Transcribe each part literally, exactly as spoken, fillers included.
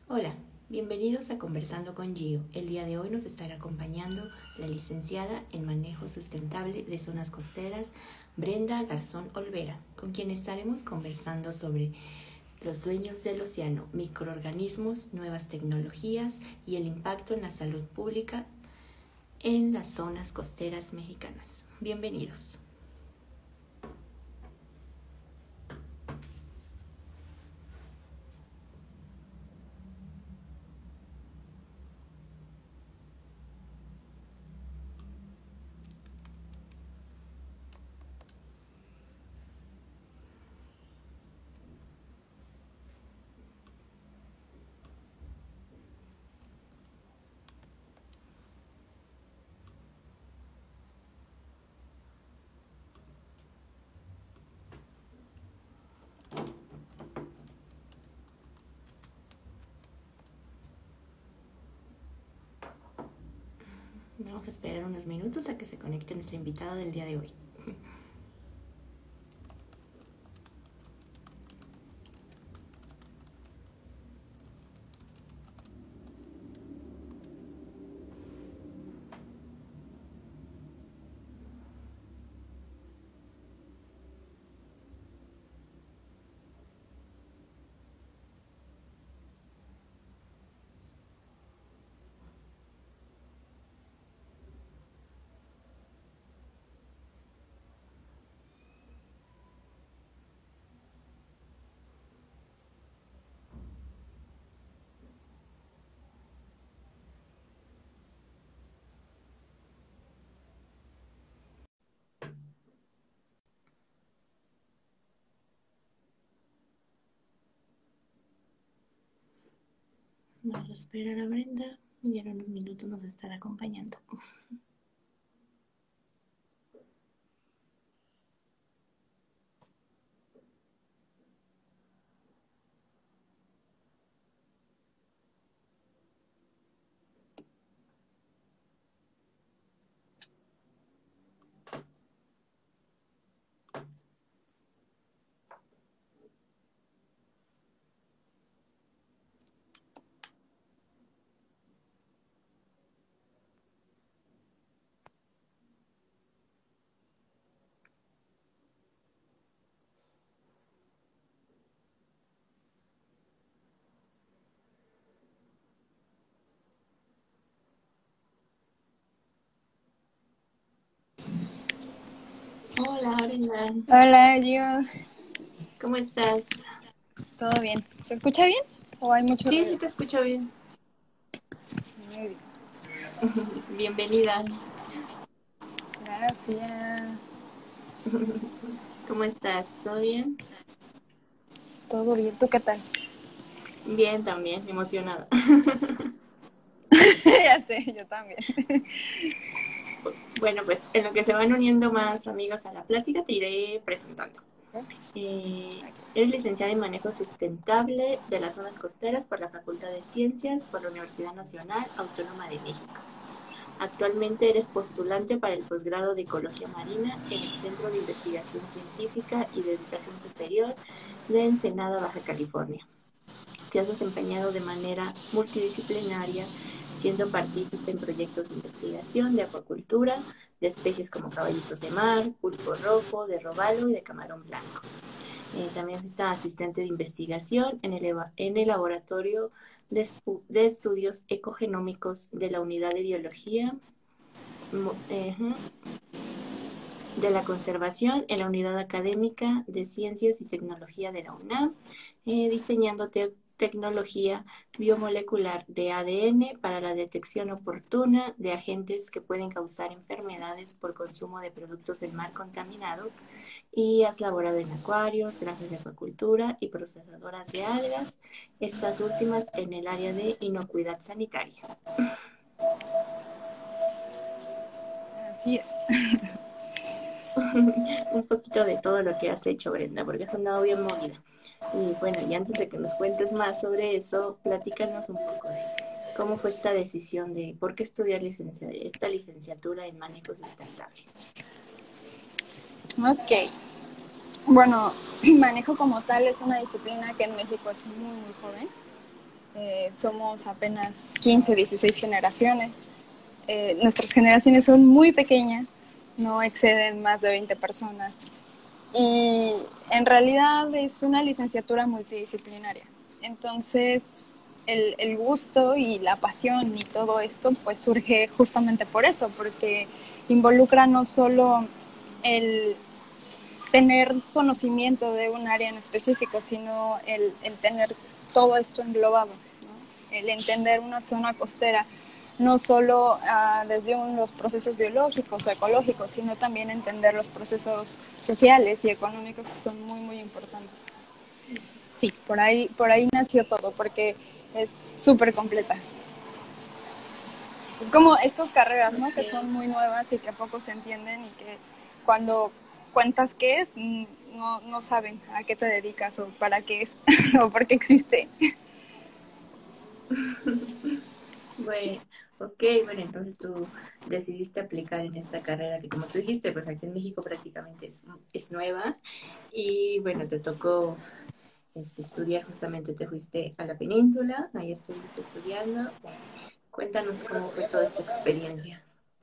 Hola, bienvenidos a Conversando con Gio. El día de hoy nos estará acompañando la licenciada en Manejo Sustentable de Zonas Costeras, Brenda Garzón Olvera, con quien estaremos conversando sobre los dueños del océano, microorganismos, nuevas tecnologías y el impacto en la salud pública en las zonas costeras mexicanas. Bienvenidos. Vamos a esperar unos minutos a que se conecte nuestra invitada del día de hoy. Vamos a esperar a Brenda y en unos minutos nos estará acompañando. Hola, Brenda. Hola, Gio. ¿Cómo estás? ¿Todo bien? ¿Se escucha bien? ¿O hay mucho Sí, ruido? sí te escucho bien. Muy bien. Bienvenida. Gracias. ¿Cómo estás? ¿Todo bien? ¿Todo bien? ¿Tú qué tal? Bien, también, emocionada. Ya sé, yo también. Bueno, pues en lo que se van uniendo más amigos a la plática, te iré presentando. Eh, eres licenciada en Manejo Sustentable de las Zonas Costeras por la Facultad de Ciencias por la Universidad Nacional Autónoma de México. Actualmente eres postulante para el posgrado de Ecología Marina en el Centro de Investigación Científica y de Educación Superior de Ensenada, Baja California. Te has desempeñado de manera multidisciplinaria, siendo partícipe en proyectos de investigación de acuacultura, de especies como caballitos de mar, pulpo rojo, de robalo y de camarón blanco. Eh, también está asistente de investigación en el, en el laboratorio de, de estudios ecogenómicos de la Unidad de Biología eh, de la Conservación en la Unidad Académica de Ciencias y Tecnología de la UNAM, eh, diseñando te tecnología biomolecular de A D N para la detección oportuna de agentes que pueden causar enfermedades por consumo de productos del mar contaminado, y has laborado en acuarios, granjas de acuacultura y procesadoras de algas, estas últimas en el área de inocuidad sanitaria. Así es. Un poquito de todo lo que has hecho, Brenda, porque has andado bien movida. Y bueno, y antes de que nos cuentes más sobre eso, platícanos un poco de cómo fue esta decisión de por qué estudiar licencia esta licenciatura en manejo sustentable. Ok. Bueno, manejo como tal es una disciplina que en México es muy, muy joven. Eh, somos apenas quince, dieciséis generaciones. Eh, nuestras generaciones son muy pequeñas, no exceden más de veinte personas. Y en realidad es una licenciatura multidisciplinaria. Entonces, el, el gusto y la pasión y todo esto pues surge justamente por eso, porque involucra no solo el tener conocimiento de un área en específico, sino el, el tener todo esto englobado, ¿no? El entender una zona costera, no solo uh, desde un, los procesos biológicos o ecológicos, sino también entender los procesos sociales y económicos que son muy, muy importantes. Sí, por ahí, por ahí nació todo, porque es súper completa. Es como estas carreras, ¿no? Que son muy nuevas y que poco se entienden y que cuando cuentas qué es, no, no saben a qué te dedicas o para qué es o por qué existe. Bueno, ok, bueno, entonces tú decidiste aplicar en esta carrera que como tú dijiste, pues aquí en México prácticamente es, es nueva y bueno, te tocó este, estudiar, justamente te fuiste a la península, ahí estuviste estudiando. Bueno, cuéntanos cómo fue toda esta experiencia.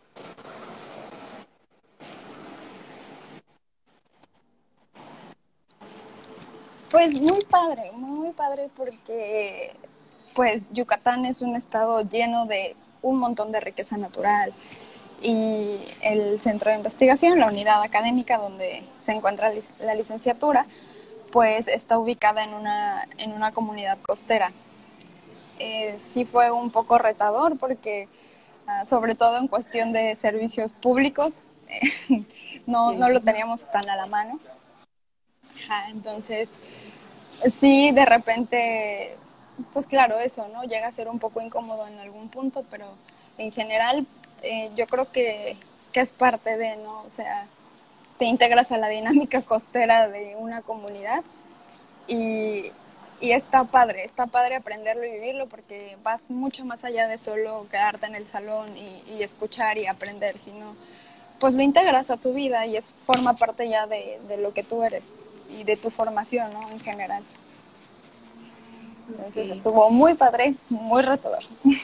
Pues muy padre, muy padre porque pues Yucatán es un estado lleno de un montón de riqueza natural y el centro de investigación, la unidad académica donde se encuentra la licenciatura, pues está ubicada en una, en una comunidad costera. Eh, sí fue un poco retador porque uh, sobre todo en cuestión de servicios públicos eh, no, no lo teníamos tan a la mano. Ajá, entonces sí, de repente, pues claro, eso, ¿no? Llega a ser un poco incómodo en algún punto, pero en general eh, yo creo que, que es parte de, ¿no? O sea, te integras a la dinámica costera de una comunidad y, y está padre, está padre aprenderlo y vivirlo porque vas mucho más allá de solo quedarte en el salón y, y escuchar y aprender, sino pues lo integras a tu vida y es forma parte ya de, de lo que tú eres y de tu formación, ¿no? En general. Entonces Okay. estuvo muy padre, muy retador.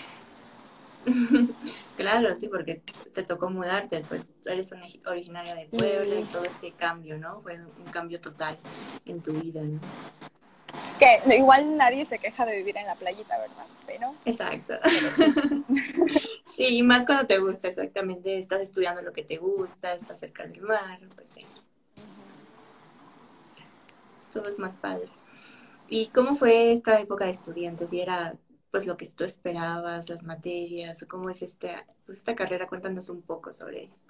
Claro, sí, porque te tocó mudarte, pues tú eres originaria de Puebla y todo este cambio, ¿no? Fue un cambio total en tu vida, ¿no? Que igual nadie se queja de vivir en la playita, ¿verdad? Pero, Exacto. pero sí. Sí, y más cuando te gusta, exactamente, estás estudiando lo que te gusta, estás cerca del mar, pues sí, todo es más padre. ¿Y cómo fue esta época de estudiantes? ¿Y era pues lo que tú esperabas, las materias, o cómo es este, pues, esta carrera? Cuéntanos un poco sobre ella.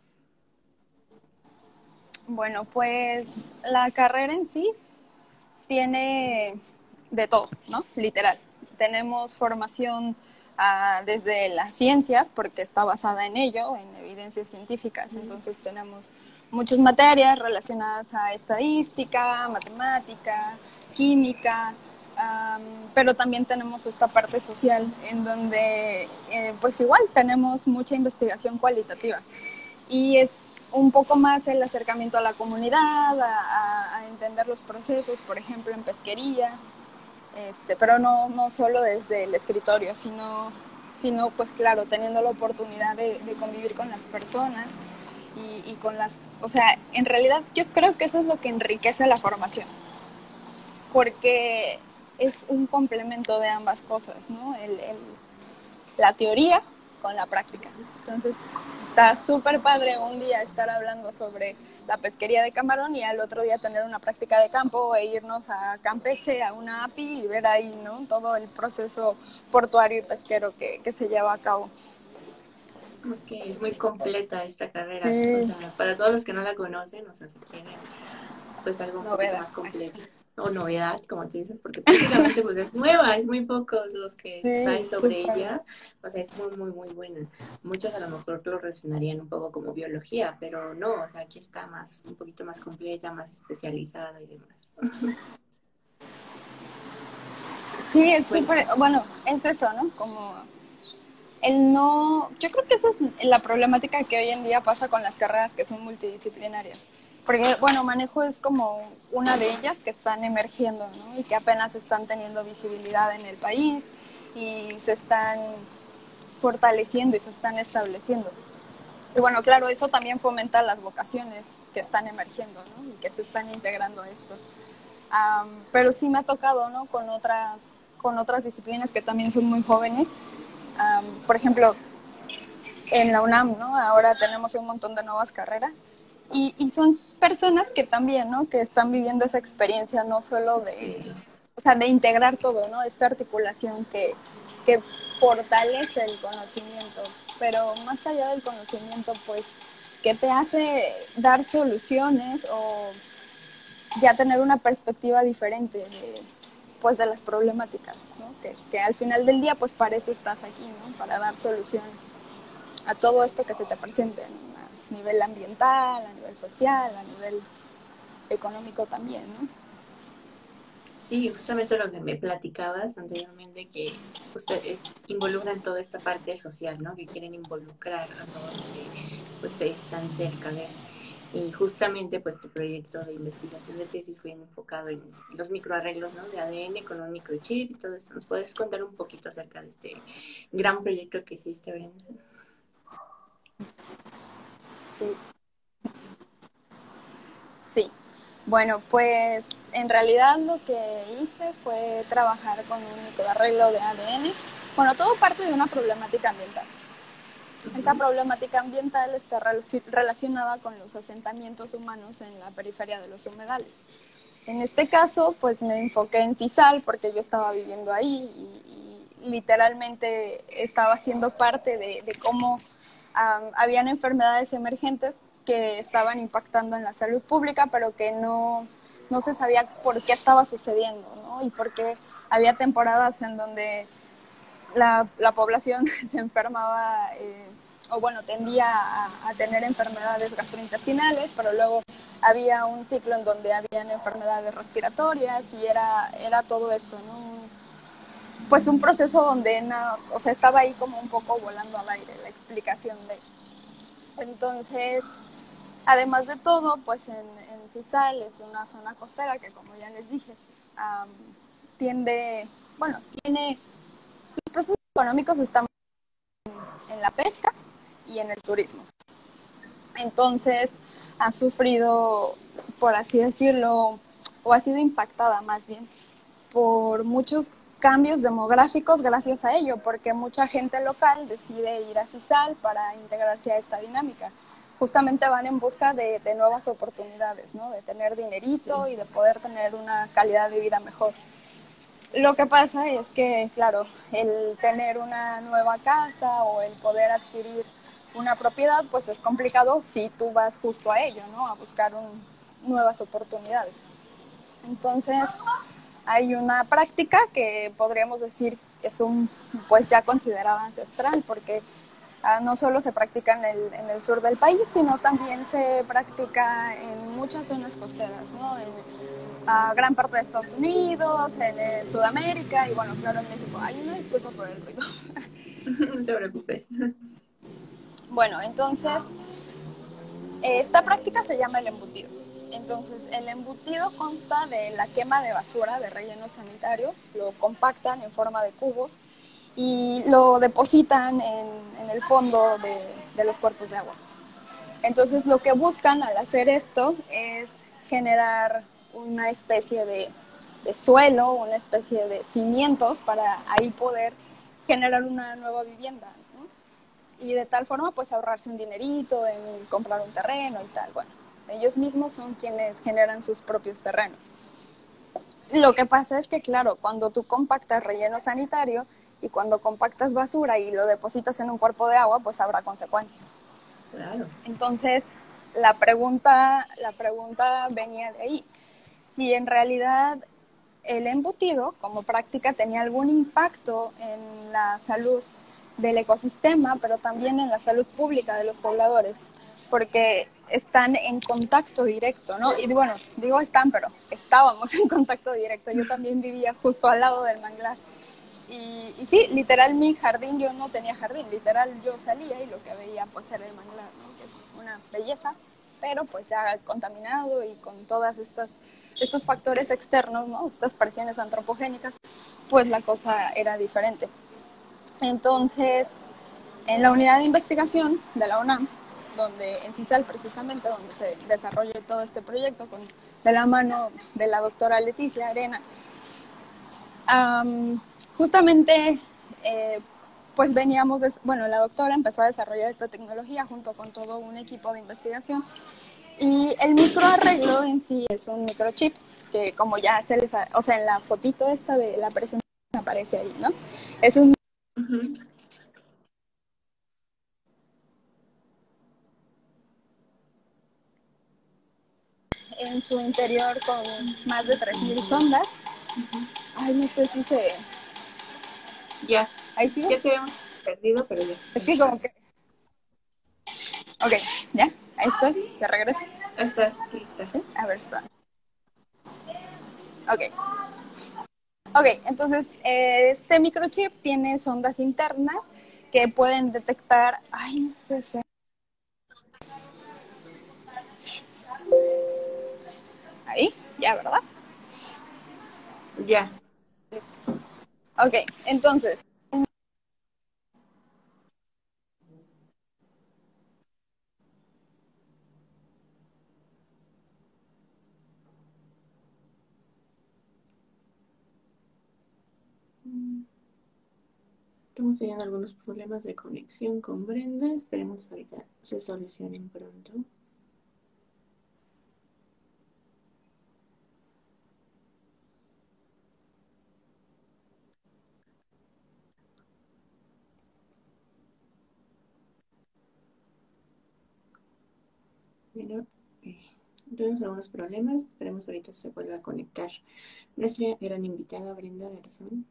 Bueno, pues la carrera en sí tiene de todo, ¿no? Literal. Tenemos formación uh, desde las ciencias, porque está basada en ello, en evidencias científicas. Entonces tenemos muchas materias relacionadas a estadística, matemática, química, um, pero también tenemos esta parte social, en donde eh, pues igual tenemos mucha investigación cualitativa. Y es un poco más el acercamiento a la comunidad, a, a entender los procesos, por ejemplo, en pesquerías, este, pero no, no solo desde el escritorio, sino, sino, pues claro, teniendo la oportunidad de, de convivir con las personas y, y con las... O sea, en realidad yo creo que eso es lo que enriquece la formación, porque es un complemento de ambas cosas, ¿no? El, el, la teoría con la práctica. Entonces está súper padre un día estar hablando sobre la pesquería de camarón y al otro día tener una práctica de campo e irnos a Campeche, a una A P I y ver ahí, ¿no? Todo el proceso portuario y pesquero que, que se lleva a cabo. Ok, es muy completa esta carrera, o Sí, sea, para todos los que no la conocen, o sea, si quieren pues algo un poquito novedad. más completo o novedad, como tú dices, porque prácticamente pues es nueva, es muy pocos los que Sí, saben sobre súper. ella, o sea, es muy, muy, muy buena. Muchos a lo mejor lo relacionarían un poco como biología, pero no, o sea, aquí está más, un poquito más completa, más especializada y demás. Sí, es Bueno, súper, bueno, es eso, ¿no? Como el no, yo creo que esa es la problemática que hoy en día pasa con las carreras que son multidisciplinarias. Porque, bueno, manejo es como una de ellas que están emergiendo, ¿no? Y que apenas están teniendo visibilidad en el país. y se están fortaleciendo y se están estableciendo. Y bueno, claro, eso también fomenta las vocaciones que están emergiendo, ¿no? Y que se están integrando a esto. Um, pero sí me ha tocado, ¿no? Con otras, con otras disciplinas que también son muy jóvenes. Um, por ejemplo, en la UNAM, ¿no? Ahora tenemos un montón de nuevas carreras y, y son personas que también, ¿no? Que están viviendo esa experiencia no solo de, Sí. o sea, de integrar todo, ¿no? Esta articulación que, que fortalece el conocimiento, pero más allá del conocimiento, pues, que te hace dar soluciones o ya tener una perspectiva diferente de, pues, de las problemáticas, ¿no? Que, que al final del día, pues, para eso estás aquí, ¿no? Para dar solución a todo esto que se te presente, ¿no? A nivel ambiental, a nivel social, a nivel económico también, ¿no? Sí, justamente lo que me platicabas anteriormente, que ustedes involucran toda esta parte social, ¿no? Que quieren involucrar a todos los que pues están cerca de... Y justamente pues tu proyecto de investigación de tesis fue enfocado en los microarreglos, ¿no? De A D N con un microchip y todo esto. ¿Nos puedes contar un poquito acerca de este gran proyecto que hiciste, Brenda? Sí, sí. Bueno, pues en realidad lo que hice fue trabajar con un microarreglo de A D N. Bueno, todo parte de una problemática ambiental. Esa Uh-huh. problemática ambiental está relacionada con los asentamientos humanos en la periferia de los humedales. En este caso, pues me enfoqué en Cisal porque yo estaba viviendo ahí y, y literalmente estaba siendo parte de, de cómo um, habían enfermedades emergentes que estaban impactando en la salud pública, pero que no, no se sabía por qué estaba sucediendo, ¿no? Y por qué había temporadas en donde la, la población se enfermaba, eh, o bueno, tendía a, a tener enfermedades gastrointestinales, pero luego había un ciclo en donde habían enfermedades respiratorias y era, era todo esto, ¿no? Pues un proceso donde, no, o sea, estaba ahí como un poco volando al aire la explicación de. Entonces, además de todo, pues en, en Cisal es una zona costera que, como ya les dije, um, tiende, bueno, tiene, los procesos económicos están en la pesca y en el turismo. Entonces ha sufrido, por así decirlo, o ha sido impactada más bien por muchos cambios demográficos gracias a ello, porque mucha gente local decide ir a Cisal para integrarse a esta dinámica. Justamente van en busca de, de nuevas oportunidades, ¿no? De tener dinerito y de poder tener una calidad de vida mejor. Lo que pasa es que, claro, el tener una nueva casa o el poder adquirir una propiedad, pues es complicado si tú vas justo a ello, ¿no? A buscar un, nuevas oportunidades. Entonces, hay una práctica que podríamos decir es un, pues ya considerada ancestral, porque ah, no solo se practica en el, en el sur del país, sino también se practica en muchas zonas costeras, ¿no? En, a gran parte de Estados Unidos, en, en Sudamérica y bueno, claro, en México. Hay una disculpa por el ruido. No te preocupes. Bueno, entonces, esta práctica se llama el embutido. Entonces, el embutido consta de la quema de basura de relleno sanitario, lo compactan en forma de cubos y lo depositan en, en el fondo de, de los cuerpos de agua. Entonces, lo que buscan al hacer esto es generar una especie de, de suelo, una especie de cimientos para ahí poder generar una nueva vivienda, ¿no? Y de tal forma, pues ahorrarse un dinerito en comprar un terreno y tal. Bueno, ellos mismos son quienes generan sus propios terrenos. Lo que pasa es que, claro, cuando tú compactas relleno sanitario y cuando compactas basura y lo depositas en un cuerpo de agua, pues habrá consecuencias. Claro. Entonces, la pregunta, la pregunta venía de ahí. Si en realidad el embutido como práctica tenía algún impacto en la salud del ecosistema, pero también en la salud pública de los pobladores, porque están en contacto directo, ¿no? Y bueno, digo están, pero estábamos en contacto directo. Yo también vivía justo al lado del manglar. Y, y sí, literal mi jardín, yo no tenía jardín, literal yo salía y lo que veía pues era el manglar, ¿no? Que es una belleza, pero pues ya contaminado y con todas estas estos factores externos, ¿no? Estas presiones antropogénicas pues la cosa era diferente. Entonces, en la unidad de investigación de la UNAM, donde en CISAL precisamente, donde se desarrolló todo este proyecto con, de la mano de la doctora Leticia Arena, um, justamente eh, pues veníamos, de, bueno, la doctora empezó a desarrollar esta tecnología junto con todo un equipo de investigación, y el microarreglo en sí es un microchip que, como ya se les, ha, o sea, en la fotito esta de la presentación aparece ahí, ¿no? Es un Uh-huh. en su interior con más de tres mil sondas. Uh-huh. Ay, no sé si se... Ya. ¿Ahí sigo? Ya te habíamos perdido, pero ya. Es que como que... Ok, ¿ya? Ahí estoy, ya regreso. Estás lista. ¿Sí? A ver, espera. Ok. Ok, entonces este microchip tiene sondas internas que pueden detectar... Ay, no sé si... Ahí, ya, ¿verdad? Ya. Listo. Ok, entonces... Estamos teniendo algunos problemas de conexión con Brenda. Esperemos ahorita se solucionen pronto. Bueno, eh, tenemos algunos problemas. Esperemos ahorita se vuelva a conectar nuestra gran invitada Brenda Garzón.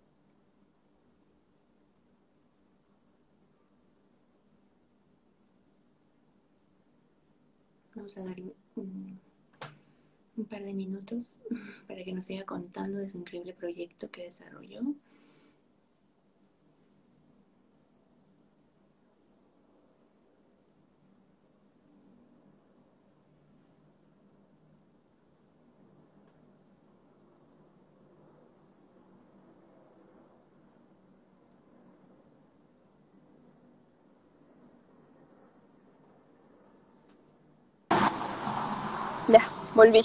Vamos a darle un, un par de minutos para que nos siga contando de su increíble proyecto que desarrolló. Ya, volví.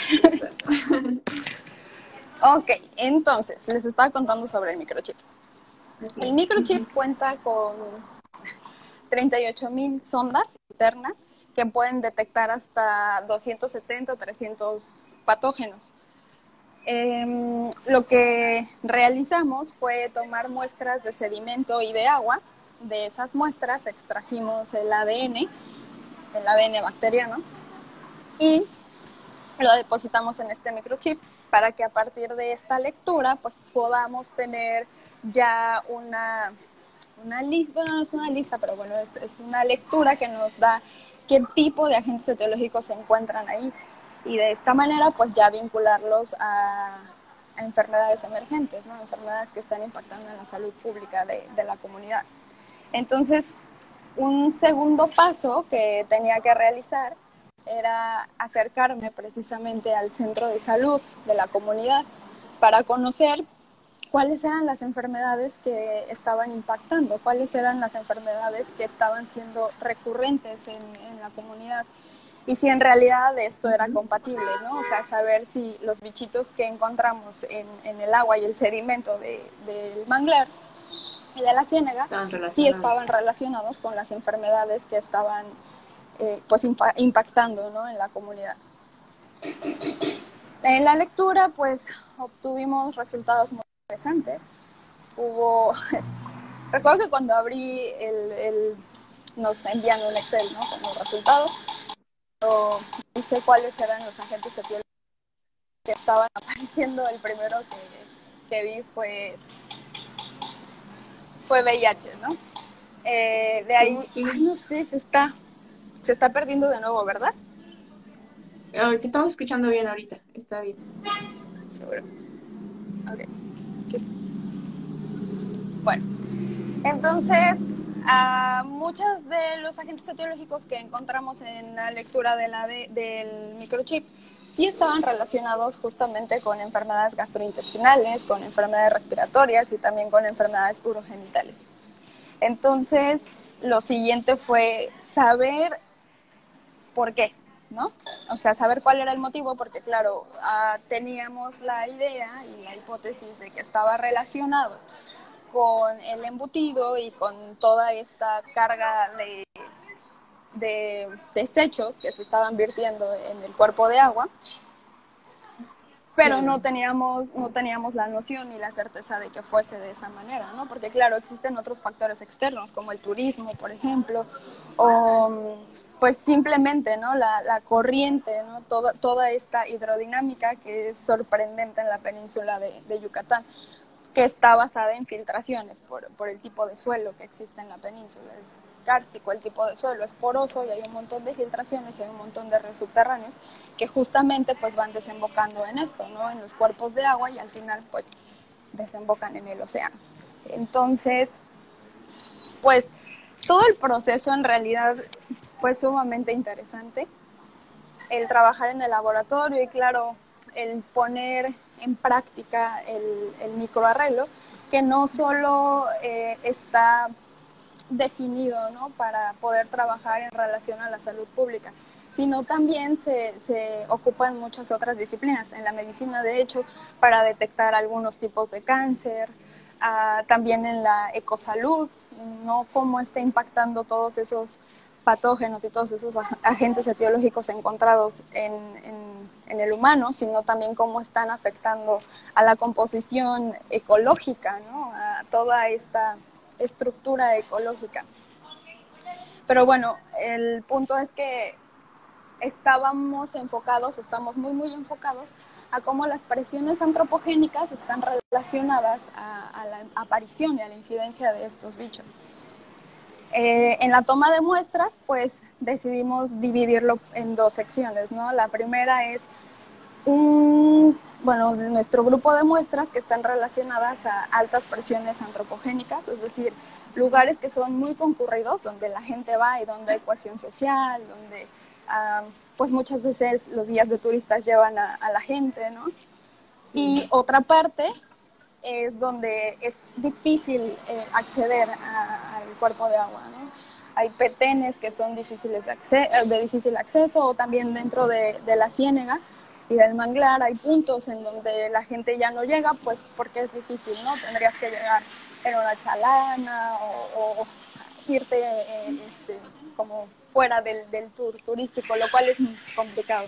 Ok, entonces, les estaba contando sobre el microchip. Así el es. microchip cuenta con treinta y ocho mil sondas internas que pueden detectar hasta doscientos setenta o trescientos patógenos. Eh, lo que realizamos fue tomar muestras de sedimento y de agua. De esas muestras extrajimos el A D N, el A D N bacteriano, y lo depositamos en este microchip para que a partir de esta lectura pues podamos tener ya una, una lista, bueno, no es una lista, pero bueno, es, es una lectura que nos da qué tipo de agentes etiológicos se encuentran ahí, y de esta manera pues ya vincularlos a, a enfermedades emergentes, ¿no? Enfermedades que están impactando en la salud pública de, de la comunidad. Entonces, un segundo paso que tenía que realizar era acercarme precisamente al centro de salud de la comunidad para conocer cuáles eran las enfermedades que estaban impactando, cuáles eran las enfermedades que estaban siendo recurrentes en, en la comunidad, y si en realidad esto era compatible, ¿no? O sea, saber si los bichitos que encontramos en, en el agua y el sedimento de, del manglar y de la ciénaga sí estaban relacionados con las enfermedades que estaban eh, pues impa impactando, ¿no?, en la comunidad. En la lectura pues obtuvimos resultados muy interesantes. Hubo, recuerdo que cuando abrí el, el nos envían un Excel, ¿no?, con los resultados, pero hice cuáles eran los agentes etiológicos que estaban apareciendo. El primero que, que vi fue fue V I H, ¿no? Eh, de ahí, ay, no sé, se está, se está perdiendo de nuevo, ¿verdad? Oh, te estamos escuchando bien ahorita, está bien. Seguro. Ok. Es que... Bueno, entonces, uh, muchos de los agentes etiológicos que encontramos en la lectura de la de, del microchip sí estaban relacionados justamente con enfermedades gastrointestinales, con enfermedades respiratorias y también con enfermedades urogenitales. Entonces, lo siguiente fue saber por qué, ¿no? O sea, saber cuál era el motivo, porque claro, uh, teníamos la idea y la hipótesis de que estaba relacionado con el embutido y con toda esta carga de, de desechos que se estaban vertiendo en el cuerpo de agua, pero no teníamos, no teníamos la noción ni la certeza de que fuese de esa manera, ¿no? Porque claro, existen otros factores externos, como el turismo, por ejemplo, o pues simplemente, ¿no? La, la corriente, ¿no? Toda, toda esta hidrodinámica que es sorprendente en la península de, de Yucatán, que está basada en filtraciones por, por el tipo de suelo que existe en la península. Es kárstico el tipo de suelo, es poroso y hay un montón de filtraciones y hay un montón de ríos subterráneos que justamente pues van desembocando en esto, ¿no? En los cuerpos de agua y al final pues desembocan en el océano. Entonces, pues todo el proceso en realidad fue sumamente interesante. El trabajar en el laboratorio y claro, el poner en práctica el, el microarreglo, que no solo eh, está definido, ¿no?, para poder trabajar en relación a la salud pública, sino también se, se ocupan muchas otras disciplinas. En la medicina, de hecho, para detectar algunos tipos de cáncer, uh, también en la ecosalud, ¿no?, cómo está impactando todos esos patógenos y todos esos agentes etiológicos encontrados en, en, en el humano, sino también cómo están afectando a la composición ecológica, ¿no?, a toda esta estructura ecológica. Pero bueno, el punto es que estábamos enfocados, estamos muy, muy enfocados a cómo las presiones antropogénicas están relacionadas a, a la aparición y a la incidencia de estos bichos. Eh, en la toma de muestras, pues decidimos dividirlo en dos secciones, ¿no? La primera es un, bueno, nuestro grupo de muestras que están relacionadas a altas presiones antropogénicas, es decir, lugares que son muy concurridos, donde la gente va y donde hay cohesión social, donde um, pues muchas veces los guías de turistas llevan a, a la gente, ¿no? Sí. Y otra parte es donde es difícil eh, acceder a, al cuerpo de agua, ¿no? Hay petenes que son difíciles de, acce- de difícil acceso, o también dentro de, de la ciénega y del manglar hay puntos en donde la gente ya no llega, pues porque es difícil, ¿no? Tendrías que llegar en una chalana o, o irte eh, este, como fuera del, del tour turístico, lo cual es complicado.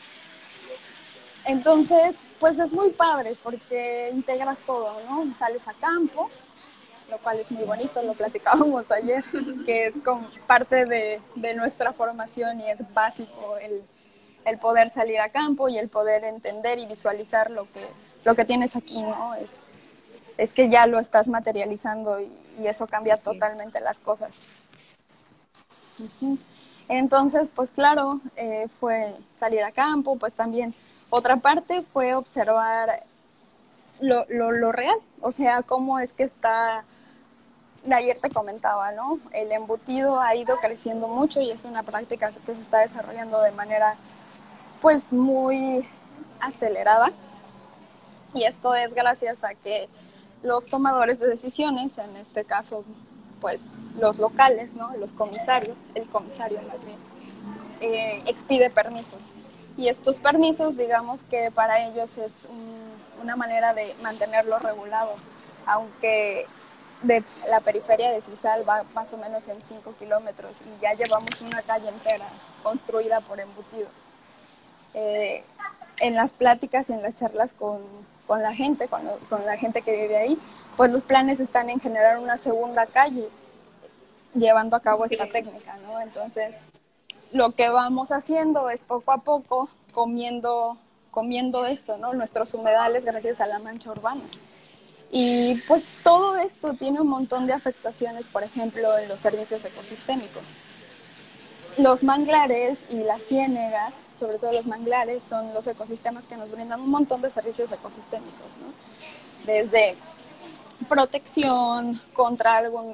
Entonces, pues es muy padre porque integras todo, ¿no? Sales a campo, lo cual es muy bonito, lo platicábamos ayer, que es como parte de, de nuestra formación y es básico el, el poder salir a campo y el poder entender y visualizar lo que, lo que tienes aquí, ¿no? Es, es que ya lo estás materializando y, y eso cambia Así totalmente es. Las cosas. Uh-huh. Entonces, pues claro, eh, fue salir a campo, pues también otra parte fue observar lo, lo, lo real, o sea, cómo es que está, ayer te comentaba, ¿no? El embutido ha ido creciendo mucho y es una práctica que se está desarrollando de manera, pues, muy acelerada. Y esto es gracias a que los tomadores de decisiones, en este caso, pues, los locales, ¿no? Los comisarios, el comisario más bien, eh, expide permisos. Y estos permisos, digamos que para ellos es un, una manera de mantenerlo regulado, aunque de la periferia de Cisal va más o menos en cinco kilómetros y ya llevamos una calle entera construida por embutido. Eh, en las pláticas y en las charlas con, con la gente, con, lo, con la gente que vive ahí, pues los planes están en generar una segunda calle llevando a cabo esta técnica, ¿no? Entonces, lo que vamos haciendo es poco a poco comiendo, comiendo esto, ¿no? Nuestros humedales gracias a la mancha urbana. Y pues todo esto tiene un montón de afectaciones, por ejemplo, en los servicios ecosistémicos. Los manglares y las ciénegas, sobre todo los manglares, son los ecosistemas que nos brindan un montón de servicios ecosistémicos, ¿no? Desde protección contra algún,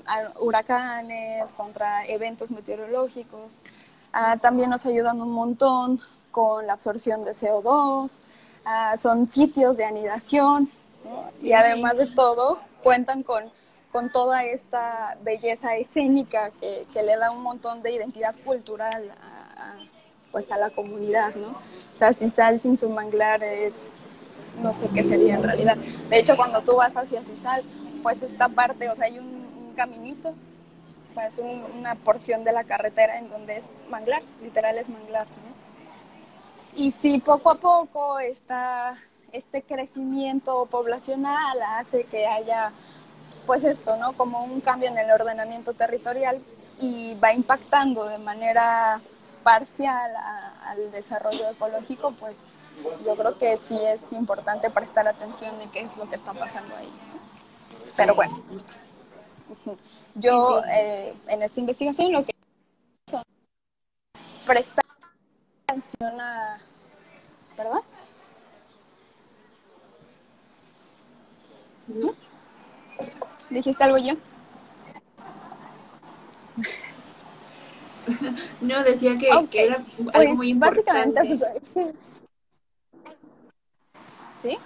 huracanes, contra eventos meteorológicos. Uh, también nos ayudan un montón con la absorción de C O dos, uh, son sitios de anidación, ¿no? Y además de todo cuentan con, con toda esta belleza escénica que, que le da un montón de identidad cultural a, a, pues a la comunidad, ¿no? O sea, Sisal sin su manglar es, no sé qué sería en realidad. De hecho, cuando tú vas hacia Sisal, pues esta parte, o sea, hay un, un caminito, pues un, una porción de la carretera en donde es manglar, literal es manglar, ¿no? Y sí, poco a poco está este crecimiento poblacional hace que haya, pues esto, ¿no? Como un cambio en el ordenamiento territorial y va impactando de manera parcial a, al desarrollo ecológico, pues yo creo que sí es importante prestar atención de qué es lo que está pasando ahí. Sí. Pero bueno, yo sí, sí. Eh, en esta investigación lo que hice es prestar atención a... ¿Verdad? ¿No? ¿Dijiste algo yo? No, decía que, okay. que era algo pues, muy importante. Básicamente, pues, es que... ¿Sí?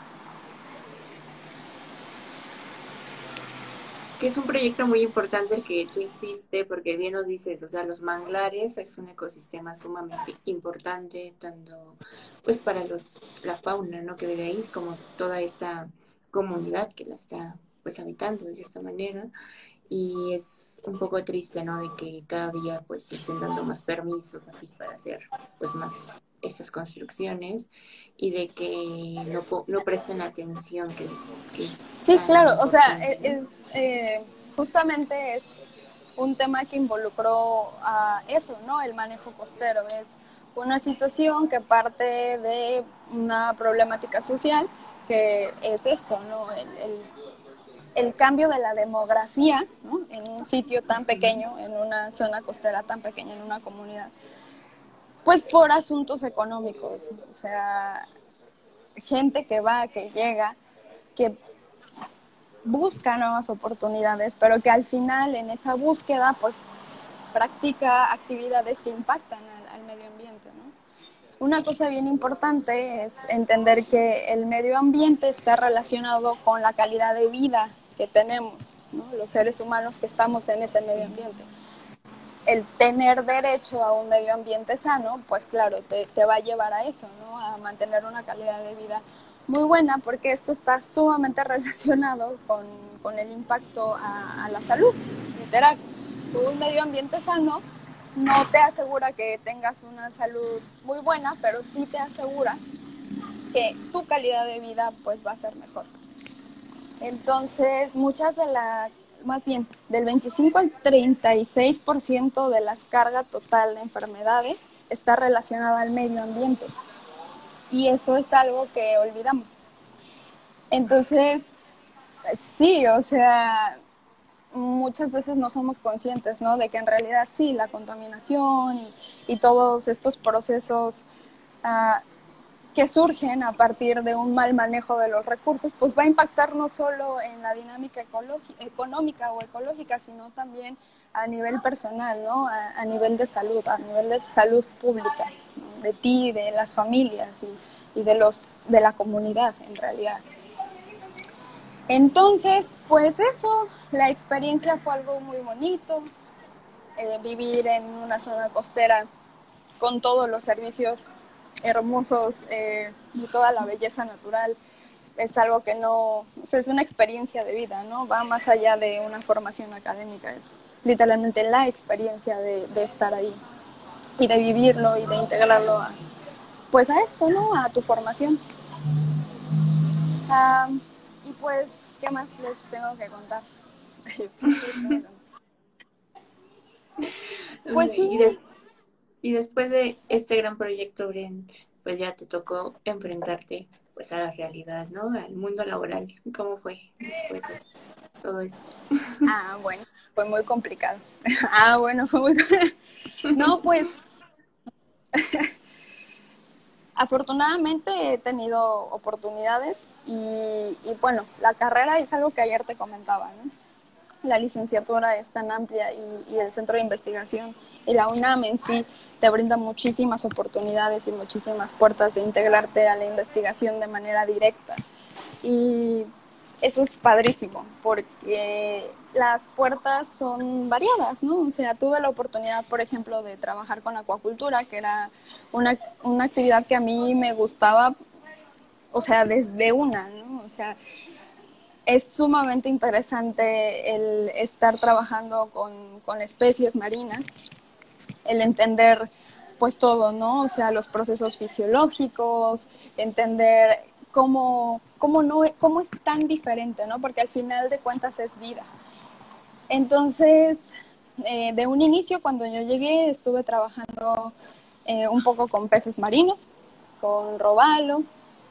Que es un proyecto muy importante el que tú hiciste, porque bien lo dices, o sea, los manglares es un ecosistema sumamente importante, tanto pues para los la fauna, ¿no? que vive ahí, como toda esta comunidad que la está pues habitando de cierta manera. Y es un poco triste, ¿no? De que cada día pues se estén dando más permisos así para hacer pues más estas construcciones y de que no, no presten atención que, que es sí, claro, o sea, ¿no? es eh, justamente es un tema que involucró a eso, ¿no? El manejo costero es una situación que parte de una problemática social que es esto, ¿no? El, el, el cambio de la demografía, ¿no? En un sitio tan pequeño, en una zona costera tan pequeña, en una comunidad, pues por asuntos económicos, o sea, gente que va, que llega, que busca nuevas oportunidades, pero que al final en esa búsqueda pues practica actividades que impactan al, al medio ambiente, ¿no? Una cosa bien importante es entender que el medio ambiente está relacionado con la calidad de vida que tenemos, ¿no? Los seres humanos que estamos en ese medio ambiente. El tener derecho a un medio ambiente sano, pues claro, te, te va a llevar a eso, ¿no? A mantener una calidad de vida muy buena, porque esto está sumamente relacionado con, con el impacto a, a la salud, literal. Un medio ambiente sano no te asegura que tengas una salud muy buena, pero sí te asegura que tu calidad de vida pues va a ser mejor. Entonces, muchas de las, más bien, del veinticinco al treinta y seis por ciento de las cargas total de enfermedades está relacionada al medio ambiente. Y eso es algo que olvidamos. Entonces, sí, o sea, muchas veces no somos conscientes, ¿no? De que en realidad sí, la contaminación y, y todos estos procesos uh, que surgen a partir de un mal manejo de los recursos, pues va a impactar no solo en la dinámica económica o ecológica, sino también a nivel personal, ¿no? A, a nivel de salud, a nivel de salud pública, ¿no? De ti, de las familias y, y de, los, de la comunidad, en realidad. Entonces, pues eso, la experiencia fue algo muy bonito, eh, vivir en una zona costera con todos los servicios hermosos eh, y toda la belleza natural, es algo que no, o sea, es una experiencia de vida, ¿no? Va más allá de una formación académica, es literalmente la experiencia de, de estar ahí y de vivirlo y de integrarlo a, pues a esto, ¿no? A tu formación. Um, y pues, ¿qué más les tengo que contar? Pues sí. Y, des y después de este gran proyecto, Bren, pues ya te tocó enfrentarte pues a la realidad, ¿no? Al mundo laboral. ¿Cómo fue después de todo esto? Ah, bueno, fue muy complicado. Ah, bueno, fue muy complicado. No, pues afortunadamente he tenido oportunidades y, y bueno, la carrera es algo que ayer te comentaba, ¿no? la licenciatura es tan amplia y, y el centro de investigación y la UNAM en sí te brinda muchísimas oportunidades y muchísimas puertas de integrarte a la investigación de manera directa. Y eso es padrísimo, porque las puertas son variadas, ¿no? O sea, tuve la oportunidad, por ejemplo, de trabajar con acuacultura, que era una, una actividad que a mí me gustaba, o sea, desde una, ¿no? O sea, es sumamente interesante el estar trabajando con, con especies marinas, el entender pues todo, ¿no? O sea, los procesos fisiológicos, entender cómo, cómo, no, cómo es tan diferente, ¿no? Porque al final de cuentas es vida. Entonces, eh, de un inicio, cuando yo llegué, estuve trabajando eh, un poco con peces marinos, con robalo,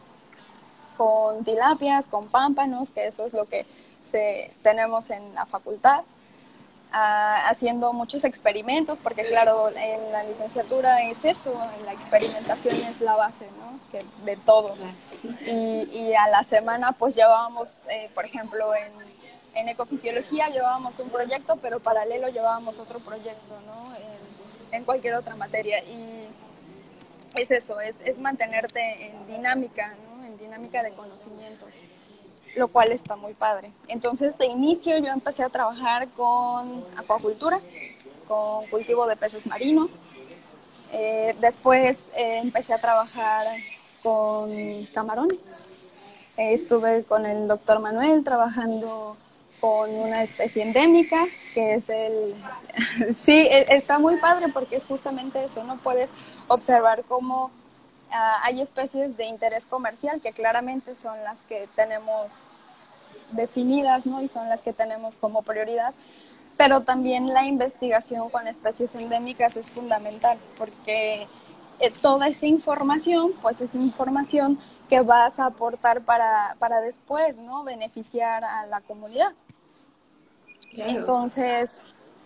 con tilapias, con pámpanos, que eso es lo que se, tenemos en la facultad. Uh, haciendo muchos experimentos, porque claro, en la licenciatura es eso, la experimentación es la base, ¿no? Que, de todo. Y, y a la semana pues llevábamos, eh, por ejemplo, en, en ecofisiología llevábamos un proyecto, pero paralelo llevábamos otro proyecto, ¿no? En, en cualquier otra materia. Y es eso, es, es mantenerte en dinámica, ¿no? En dinámica de conocimientos, lo cual está muy padre. Entonces, de inicio yo empecé a trabajar con acuacultura, con cultivo de peces marinos. Eh, después eh, empecé a trabajar con camarones. Eh, estuve con el doctor Manuel trabajando con una especie endémica, que es el... sí, está muy padre porque es justamente eso, ¿no? Puedes observar cómo uh, hay especies de interés comercial que claramente son las que tenemos definidas, ¿no? Y son las que tenemos como prioridad, pero también la investigación con especies endémicas es fundamental porque eh, toda esa información, pues es información que vas a aportar para, para después, ¿no? Beneficiar a la comunidad. Claro. Entonces,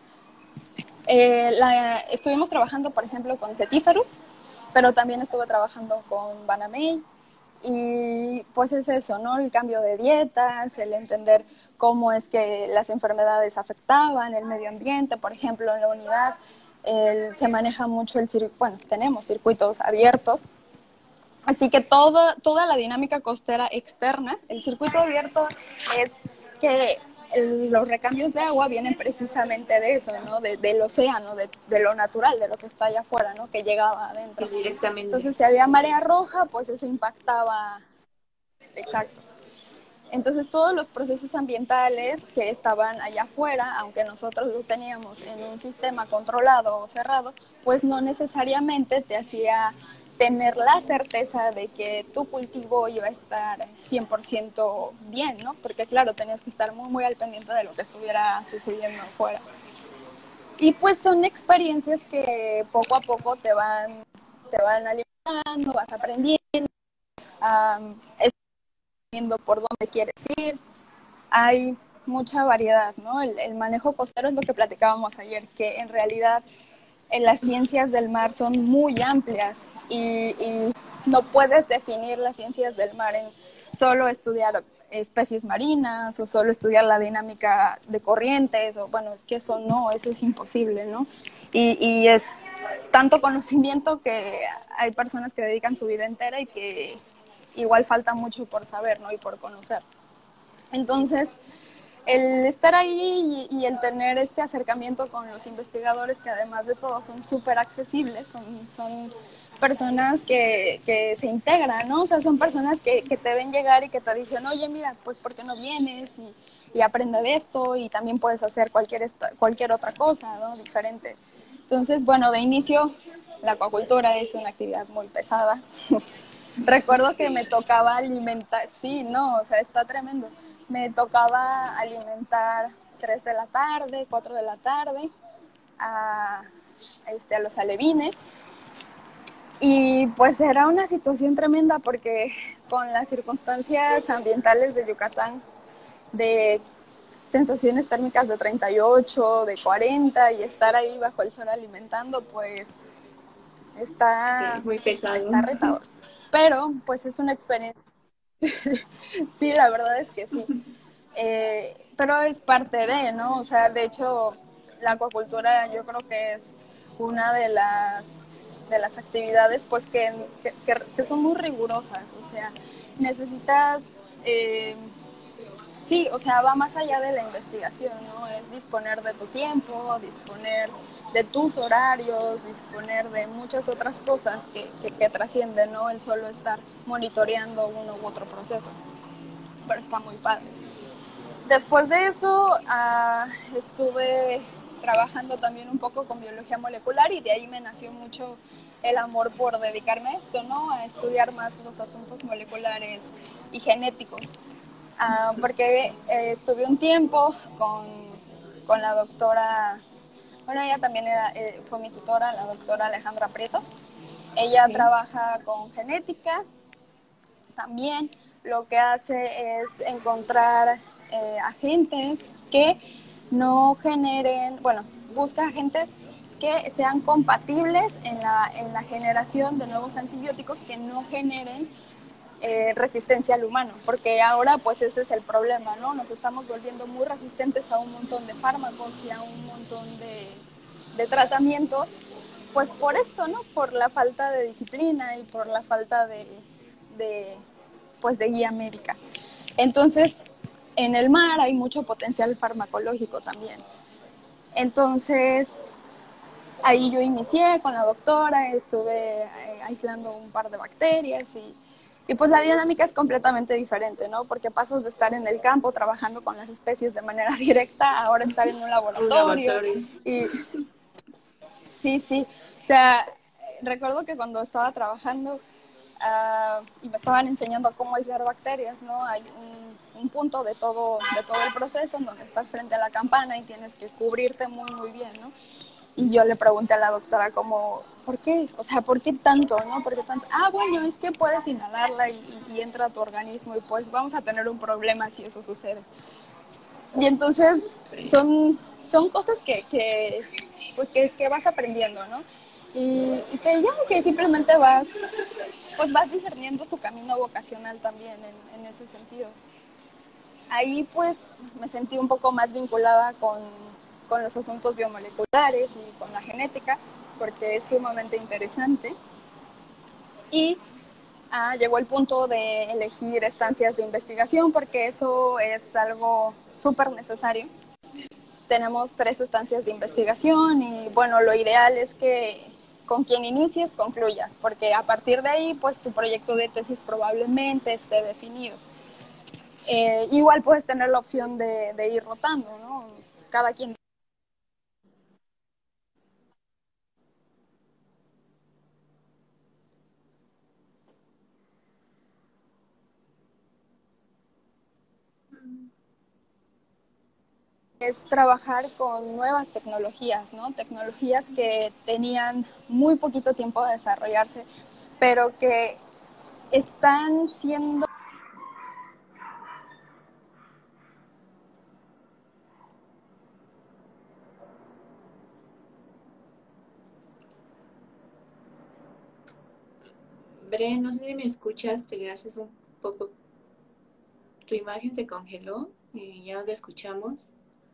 eh, la, estuvimos trabajando, por ejemplo, con cetíferos, pero también estuve trabajando con Banamey. Y pues es eso, ¿no? El cambio de dietas, el entender cómo es que las enfermedades afectaban el medio ambiente. Por ejemplo, en la unidad el, se maneja mucho el circuito, bueno, tenemos circuitos abiertos. Así que toda, toda la dinámica costera externa, el circuito abierto es que el, los recambios de agua vienen precisamente de eso, ¿no? De, del océano, de, de lo natural, de lo que está allá afuera, ¿no? Que llegaba adentro. Sí, directamente. Entonces, si había marea roja, pues eso impactaba. Exacto. Entonces, todos los procesos ambientales que estaban allá afuera, aunque nosotros lo teníamos en un sistema controlado o cerrado, pues no necesariamente te hacía tener la certeza de que tu cultivo iba a estar cien por ciento bien, ¿no? Porque claro, tenías que estar muy, muy al pendiente de lo que estuviera sucediendo afuera. Y pues son experiencias que poco a poco te van, te van alimentando, vas aprendiendo, um, viendo por dónde quieres ir. Hay mucha variedad, ¿no? El, el manejo costero es lo que platicábamos ayer, que en realidad en las ciencias del mar son muy amplias y, y no puedes definir las ciencias del mar en solo estudiar especies marinas o solo estudiar la dinámica de corrientes, o bueno, es que eso no, eso es imposible, ¿no? Y, y es tanto conocimiento que hay personas que dedican su vida entera y que igual falta mucho por saber, ¿no? Y por conocer. Entonces, el estar ahí y, y el tener este acercamiento con los investigadores, que además de todo son súper accesibles, son, son personas que, que se integran, ¿no? O sea, son personas que, que te ven llegar y que te dicen, oye, mira, pues ¿por qué no vienes? Y, y aprende de esto y también puedes hacer cualquier, esta, cualquier otra cosa, ¿no? Diferente. Entonces, bueno, de inicio, la acuacultura es una actividad muy pesada. Recuerdo que me tocaba alimentar, sí, no, o sea, está tremendo. Me tocaba alimentar tres de la tarde, cuatro de la tarde a, este, a los alevines. Y pues era una situación tremenda porque con las circunstancias ambientales de Yucatán, de sensaciones térmicas de treinta y ocho, de cuarenta y estar ahí bajo el sol alimentando, pues está, sí, muy pesado. Está retador. Pero pues es una experiencia. Sí, la verdad es que sí. Eh, pero es parte de, ¿no? O sea, de hecho, la acuacultura yo creo que es una de las de las actividades pues que, que, que son muy rigurosas, o sea, necesitas eh, sí, o sea, va más allá de la investigación, ¿no? Es disponer de tu tiempo, disponer de tus horarios, disponer de muchas otras cosas que, que, que trascienden, ¿no? El solo estar monitoreando uno u otro proceso. Pero está muy padre. Después de eso, uh, estuve trabajando también un poco con biología molecular y de ahí me nació mucho el amor por dedicarme a esto, ¿no? A estudiar más los asuntos moleculares y genéticos. Uh, porque eh, estuve un tiempo con, con la doctora, bueno, ella también era, eh, fue mi tutora, la doctora Alejandra Prieto. Ella sí. Trabaja con genética también. Lo que hace es encontrar eh, agentes que no generen, bueno, busca agentes que sean compatibles en la, en la generación de nuevos antibióticos que no generen eh, resistencia al humano, porque ahora pues ese es el problema, ¿no? Nos estamos volviendo muy resistentes a un montón de fármacos y a un montón de, de tratamientos, pues por esto, ¿no? Por la falta de disciplina y por la falta de, de pues de guía médica. Entonces, en el mar hay mucho potencial farmacológico también. Entonces, ahí yo inicié con la doctora, estuve eh, aislando un par de bacterias y, y pues la dinámica es completamente diferente, ¿no? Porque pasas de estar en el campo trabajando con las especies de manera directa a ahora estar en un laboratorio. un laboratorio. Y sí, sí, o sea, recuerdo que cuando estaba trabajando uh, y me estaban enseñando cómo aislar bacterias, ¿no? Hay un, un punto de todo, de todo el proceso en donde estás frente a la campana y tienes que cubrirte muy, muy bien, ¿no? Y yo le pregunté a la doctora como, ¿por qué? O sea, ¿por qué tanto, no? ¿Por qué tanto? Ah, bueno, es que puedes inhalarla y, y entra a tu organismo y pues vamos a tener un problema si eso sucede. Y entonces son, son cosas que, que pues que, que vas aprendiendo, ¿no? Y, y que ya que simplemente vas, pues vas discerniendo tu camino vocacional también en, en ese sentido. Ahí pues me sentí un poco más vinculada con, con los asuntos biomoleculares y con la genética, porque es sumamente interesante. Y ah, llegó el punto de elegir estancias de investigación, porque eso es algo súper necesario. Tenemos tres estancias de investigación y bueno, lo ideal es que con quien inicies concluyas, porque a partir de ahí pues tu proyecto de tesis probablemente esté definido. Eh, igual puedes tener la opción de, de ir rotando, ¿no? Cada quien. Es trabajar con nuevas tecnologías, ¿no? Tecnologías que tenían muy poquito tiempo de desarrollarse, pero que están siendo Bre, no sé si me escuchas, te haces un poco. Tu imagen se congeló y ya no te escuchamos.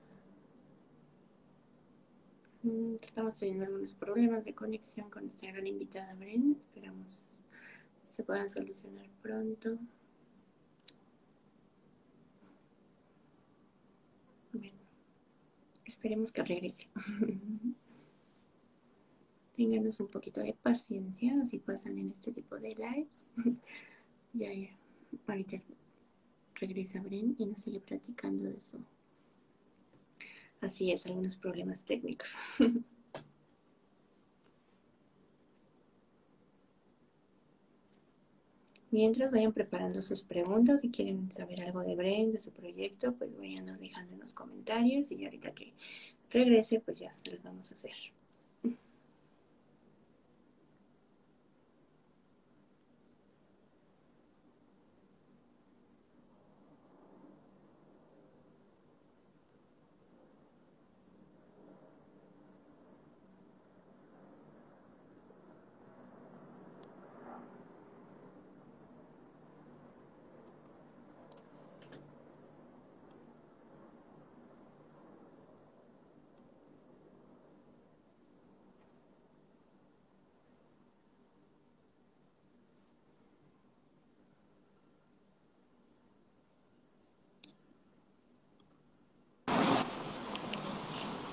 Estamos teniendo algunos problemas de conexión con nuestra gran invitada Bren. Esperamos se puedan solucionar pronto. Bueno, esperemos que regrese. Ténganos un poquito de paciencia, así pasan en este tipo de lives. Ya, ya. Ahorita regresa Bren y nos sigue platicando de eso. Así es, algunos problemas técnicos. Mientras vayan preparando sus preguntas, si quieren saber algo de Bren, de su proyecto, pues vayan dejando en los comentarios y ahorita que regrese, pues ya se los vamos a hacer.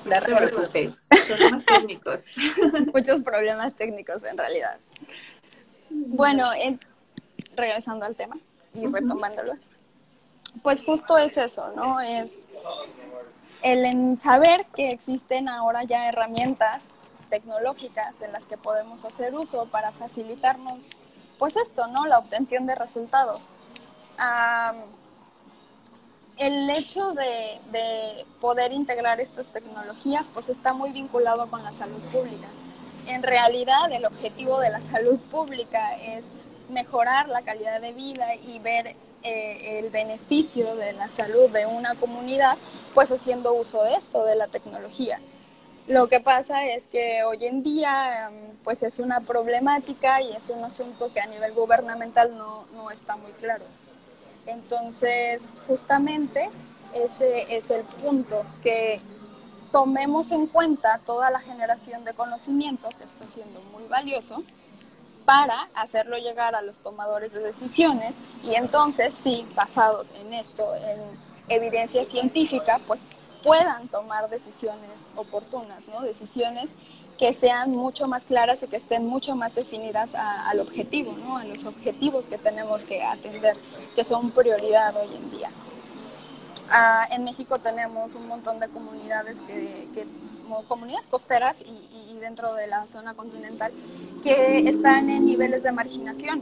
de No te recursos. preocupes, problemas técnicos. Muchos problemas técnicos en realidad. Bueno, eh, regresando al tema y Ujú. retomándolo, pues justo es eso, ¿no? Es el en saber que existen ahora ya herramientas tecnológicas de las que podemos hacer uso para facilitarnos, pues esto, ¿no? La obtención de resultados. Um, el hecho de, de poder integrar estas tecnologías, pues está muy vinculado con la salud pública. En realidad, el objetivo de la salud pública es mejorar la calidad de vida y ver eh, el beneficio de la salud de una comunidad, pues haciendo uso de esto, de la tecnología. Lo que pasa es que hoy en día pues es una problemática y es un asunto que a nivel gubernamental no, no está muy claro. Entonces, justamente ese es el punto, que tomemos en cuenta toda la generación de conocimiento que está siendo muy valioso para hacerlo llegar a los tomadores de decisiones y entonces, sí, basados en esto, en evidencia científica, pues puedan tomar decisiones oportunas, ¿no? Decisiones que sean mucho más claras y que estén mucho más definidas a, al objetivo, ¿no? A los objetivos que tenemos que atender, que son prioridad hoy en día. Uh, en México tenemos un montón de comunidades que, que como comunidades costeras y, y dentro de la zona continental que están en niveles de marginación,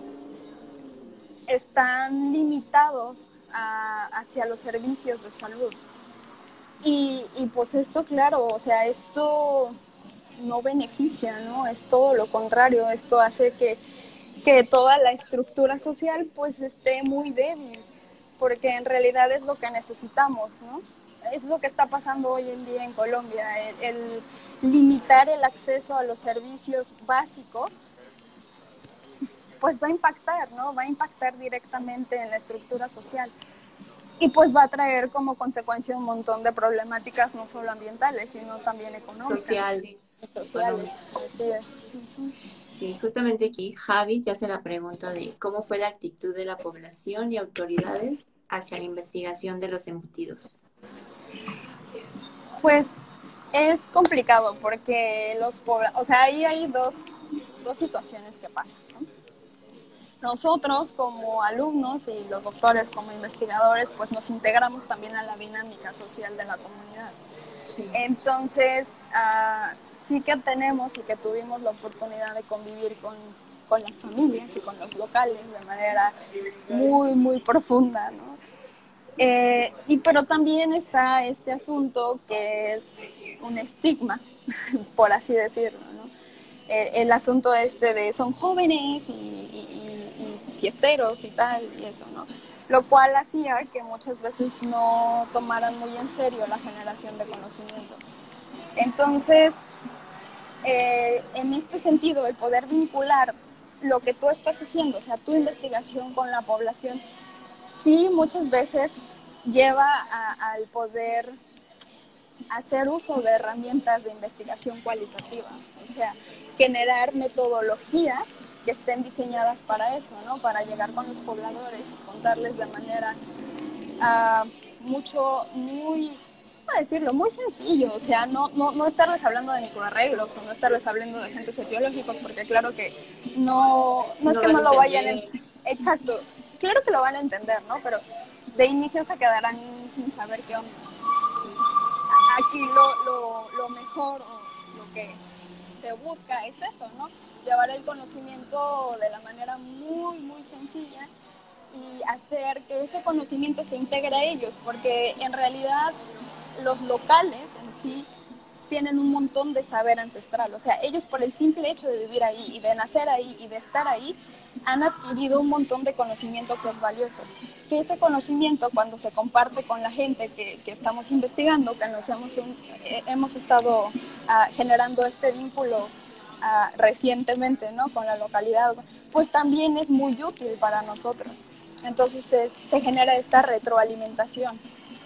están limitados a, hacia los servicios de salud y, y pues esto, claro, o sea, esto no beneficia, ¿no? Es todo lo contrario, esto hace que, que toda la estructura social pues esté muy débil, porque en realidad es lo que necesitamos, ¿no? Es lo que está pasando hoy en día en Colombia, el, el limitar el acceso a los servicios básicos, pues va a impactar, ¿no? Va a impactar directamente en la estructura social. Y pues va a traer como consecuencia un montón de problemáticas, no solo ambientales, sino también económicas. Sociales, Y sociales, económicas. así es. Uh-huh. Y justamente aquí Javi te hace la pregunta de cómo fue la actitud de la población y autoridades hacia la investigación de los embutidos. Pues es complicado porque los pobres, o sea, ahí hay dos, dos situaciones que pasan, ¿no? Nosotros como alumnos y los doctores como investigadores, pues nos integramos también a la dinámica social de la comunidad. Sí. Entonces, uh, sí que tenemos y que tuvimos la oportunidad de convivir con, con las familias y con los locales de manera muy, muy profunda, ¿no? Eh, y pero también está este asunto que es un estigma, por así decirlo, ¿no? Eh, el asunto este de son jóvenes y, y, y fiesteros y tal, y eso, ¿no? Lo cual hacía que muchas veces no tomaran muy en serio la generación de conocimiento. Entonces, eh, en este sentido, el poder vincular lo que tú estás haciendo, o sea, tu investigación con la población, sí muchas veces lleva a, al poder hacer uso de herramientas de investigación cualitativa, o sea, generar metodologías que estén diseñadas para eso, ¿no? Para llegar con los pobladores y contarles de manera uh, mucho, muy, ¿cómo decirlo? Muy sencillo, o sea, no, no, no estarles hablando de microarreglos o no estarles hablando de agentes etiológicos, porque claro que no, no es No que van no a lo vayan a entender. exacto, claro que lo van a entender, ¿no? Pero de inicio se quedarán sin saber qué onda. Aquí lo, lo, lo mejor o lo que se busca es eso, ¿no? Llevar el conocimiento de la manera muy, muy sencilla y hacer que ese conocimiento se integre a ellos, porque en realidad los locales en sí tienen un montón de saber ancestral, o sea, ellos por el simple hecho de vivir ahí y de nacer ahí y de estar ahí, han adquirido un montón de conocimiento que es valioso. Que ese conocimiento, cuando se comparte con la gente que, que estamos investigando, que nos hemos, un, eh, hemos estado uh, generando este vínculo uh, recientemente, ¿no? Con la localidad, pues también es muy útil para nosotros. Entonces es, se genera esta retroalimentación.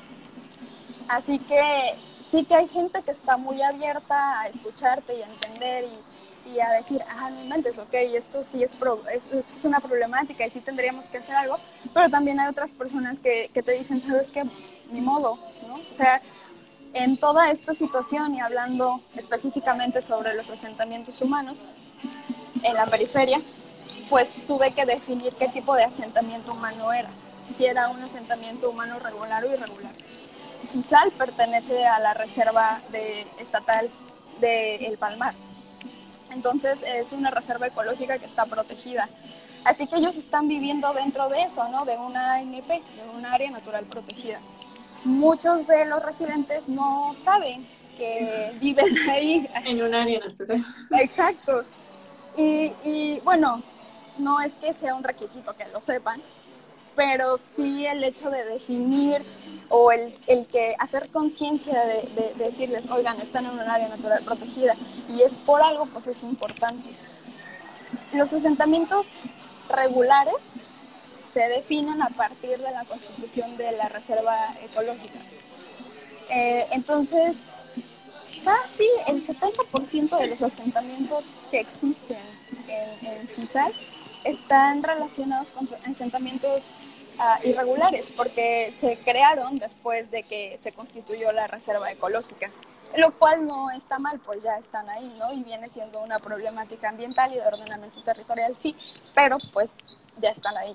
Así que sí que hay gente que está muy abierta a escucharte y a entender y, y a decir, ah, no inventes, ok, esto sí es, pro, es, esto es una problemática y sí tendríamos que hacer algo, pero también hay otras personas que, que te dicen, ¿sabes qué? Ni modo, ¿no? O sea, En toda esta situación, y hablando específicamente sobre los asentamientos humanos en la periferia, pues tuve que definir qué tipo de asentamiento humano era, si era un asentamiento humano regular o irregular. Cisal pertenece a la reserva de, estatal de El Palmar, entonces es una reserva ecológica que está protegida. Así que ellos están viviendo dentro de eso, ¿no? De una A N P, de una área natural protegida. Muchos de los residentes no saben que viven ahí. En un área natural. Exacto. Y, y bueno, no es que sea un requisito que lo sepan, pero sí el hecho de definir o el, el que hacer conciencia de, de, de decirles, oigan, están en un área natural protegida y es por algo, pues es importante. Los asentamientos regulares se definen a partir de la constitución de la reserva ecológica. Eh, entonces, casi el setenta por ciento de los asentamientos que existen en, en Cisal están relacionados con asentamientos uh, irregulares, porque se crearon después de que se constituyó la reserva ecológica, lo cual no está mal, pues ya están ahí, ¿no? Y viene siendo una problemática ambiental y de ordenamiento territorial, sí, pero pues ya están ahí.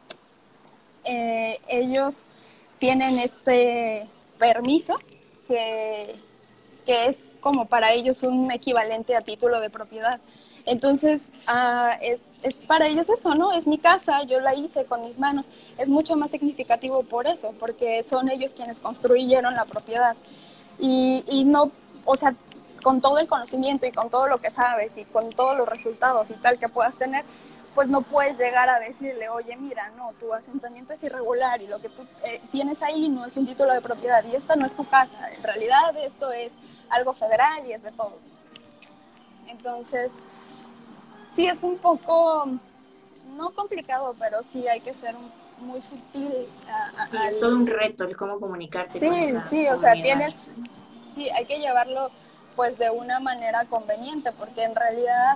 Eh, ellos tienen este permiso que, que es como para ellos un equivalente a título de propiedad. Entonces, uh, es, es para ellos eso, ¿no? Es mi casa, yo la hice con mis manos. Es mucho más significativo por eso, porque son ellos quienes construyeron la propiedad. Y, y no, o sea, con todo el conocimiento y con todo lo que sabes y con todos los resultados y tal que puedas tener, pues no puedes llegar a decirle, oye, mira, no, tu asentamiento es irregular y lo que tú eh, tienes ahí no es un título de propiedad y esta no es tu casa. En realidad esto es algo federal y es de todo. Entonces, sí es un poco, no complicado, pero sí hay que ser un, muy sutil. A, a, y es al... todo un reto el cómo comunicarte. Sí, con sí, o sea, tienes, sí, hay que llevarlo pues de una manera conveniente, porque en realidad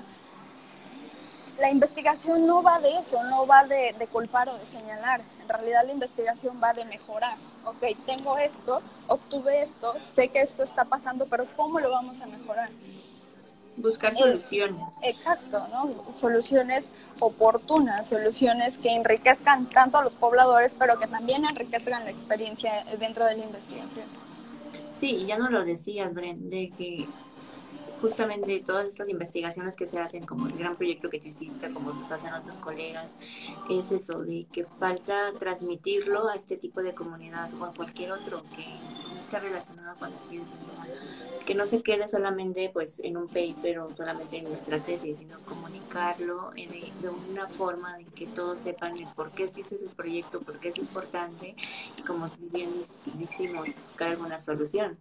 la investigación no va de eso, no va de, de culpar o de señalar. En realidad la investigación va de mejorar. Ok, tengo esto, obtuve esto, sé que esto está pasando, pero ¿cómo lo vamos a mejorar? Buscar soluciones. Eh, exacto, ¿no? Soluciones oportunas, soluciones que enriquezcan tanto a los pobladores, pero que también enriquezcan la experiencia dentro de la investigación. Sí, ya no lo decías, Bren, de que justamente todas estas investigaciones que se hacen, como el gran proyecto que tú hiciste, como los hacen otros colegas, es eso, de que falta transmitirlo a este tipo de comunidades o a cualquier otro que no esté relacionado con la ciencia, ¿verdad? Que no se quede solamente pues en un paper o solamente en nuestra tesis, sino comunicarlo de, de una forma de que todos sepan el por qué se hizo el proyecto, por qué es importante, y como bien decimos, buscar alguna solución.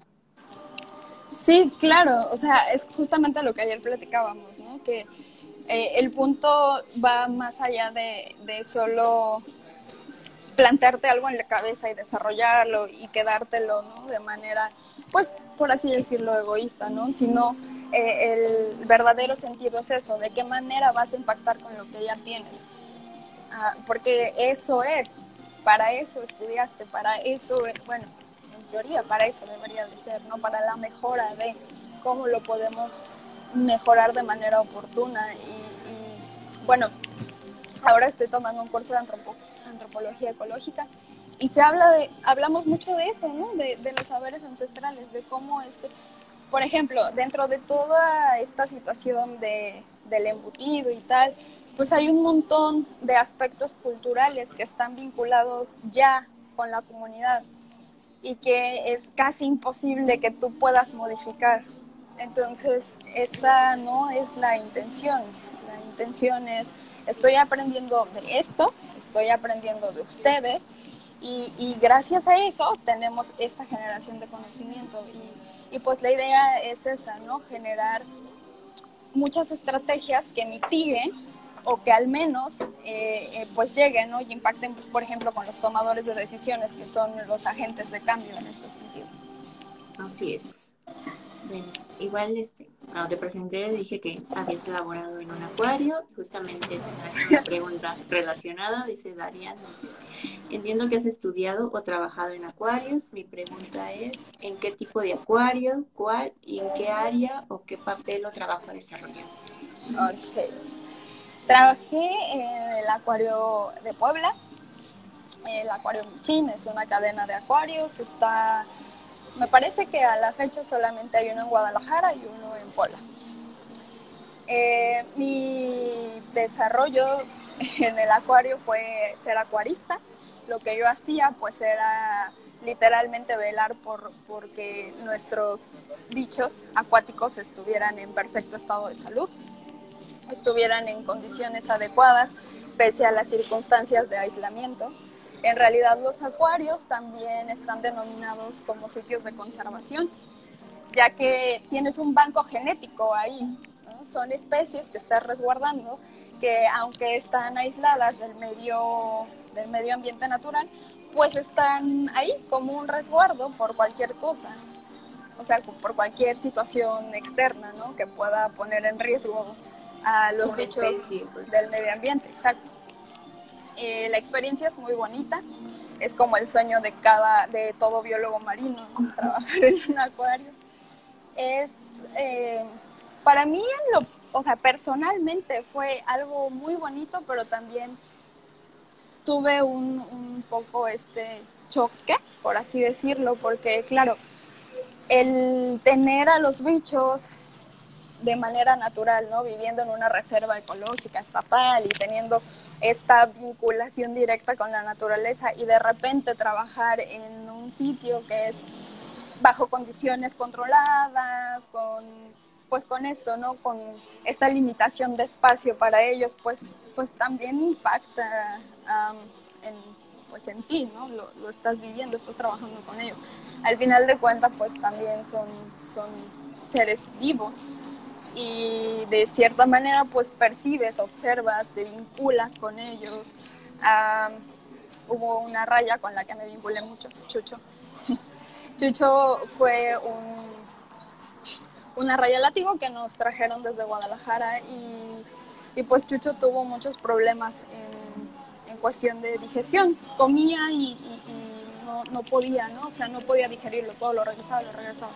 Sí, claro, o sea, es justamente lo que ayer platicábamos, ¿no? Que eh, el punto va más allá de, de solo plantearte algo en la cabeza y desarrollarlo y quedártelo, ¿no? De manera, pues, por así decirlo, egoísta, ¿no? Sino eh, el verdadero sentido es eso, de qué manera vas a impactar con lo que ya tienes. Ah, porque eso es, para eso estudiaste, para eso, es, bueno, teoría, para eso debería de ser, ¿no? Para la mejora de cómo lo podemos mejorar de manera oportuna. Y, y bueno, ahora estoy tomando un curso de antropo, antropología ecológica y se habla de, hablamos mucho de eso, ¿no? De, de los saberes ancestrales, de cómo es que, por ejemplo, dentro de toda esta situación de, del embutido y tal, pues hay un montón de aspectos culturales que están vinculados ya con la comunidad y que es casi imposible que tú puedas modificar. Entonces, esa no es la intención. La intención es, estoy aprendiendo de esto, estoy aprendiendo de ustedes, y, y gracias a eso tenemos esta generación de conocimiento. Y, y pues la idea es esa, ¿no? Generar muchas estrategias que mitiguen o que al menos eh, eh, pues lleguen, ¿no? Y impacten, por ejemplo, con los tomadores de decisiones, que son los agentes de cambio en este sentido. Así es. Bueno, igual este, cuando te presenté dije que habías laborado en un acuario, justamente se me hace una pregunta relacionada, dice Darian, dice, entiendo que has estudiado o trabajado en acuarios, mi pregunta es, ¿en qué tipo de acuario, cuál y en qué área o qué papel o trabajo desarrollaste? Okay. Trabajé en el acuario de Puebla, el acuario Michín, es una cadena de acuarios, está, me parece que a la fecha solamente hay uno en Guadalajara y uno en Puebla. Eh, mi desarrollo en el acuario fue ser acuarista. Lo que yo hacía pues era literalmente velar por porque nuestros bichos acuáticos estuvieran en perfecto estado de salud, estuvieran en condiciones adecuadas pese a las circunstancias de aislamiento. En realidad los acuarios también están denominados como sitios de conservación, ya que tienes un banco genético ahí, ¿no? Son especies que estás resguardando que aunque están aisladas del medio, del medio ambiente natural, pues están ahí como un resguardo por cualquier cosa, o sea, por cualquier situación externa, ¿no? Que pueda poner en riesgo a los Una bichos especie, pues. del medio ambiente, exacto. Eh, la experiencia es muy bonita, es como el sueño de cada, de todo biólogo marino, ¿no? Trabajar en un acuario. Es, eh, para mí, en lo, o sea, personalmente fue algo muy bonito, pero también tuve un, un poco este choque, por así decirlo, porque claro, el tener a los bichos de manera natural, ¿no? Viviendo en una reserva ecológica estatal y teniendo esta vinculación directa con la naturaleza y de repente trabajar en un sitio que es bajo condiciones controladas, con pues con esto, ¿no? Con esta limitación de espacio para ellos, pues, pues también impacta um, en, pues en ti, ¿no? Lo, lo estás viviendo, estás trabajando con ellos. Al final de cuentas, pues también son, son seres vivos y de cierta manera, pues percibes, observas, te vinculas con ellos. Um, hubo una raya con la que me vinculé mucho, Chucho. Chucho fue un, una raya látigo que nos trajeron desde Guadalajara y, y pues Chucho tuvo muchos problemas en, en cuestión de digestión. Comía y, y, y no, no podía, ¿no? O sea, no podía digerirlo todo, lo regresaba, lo regresaba.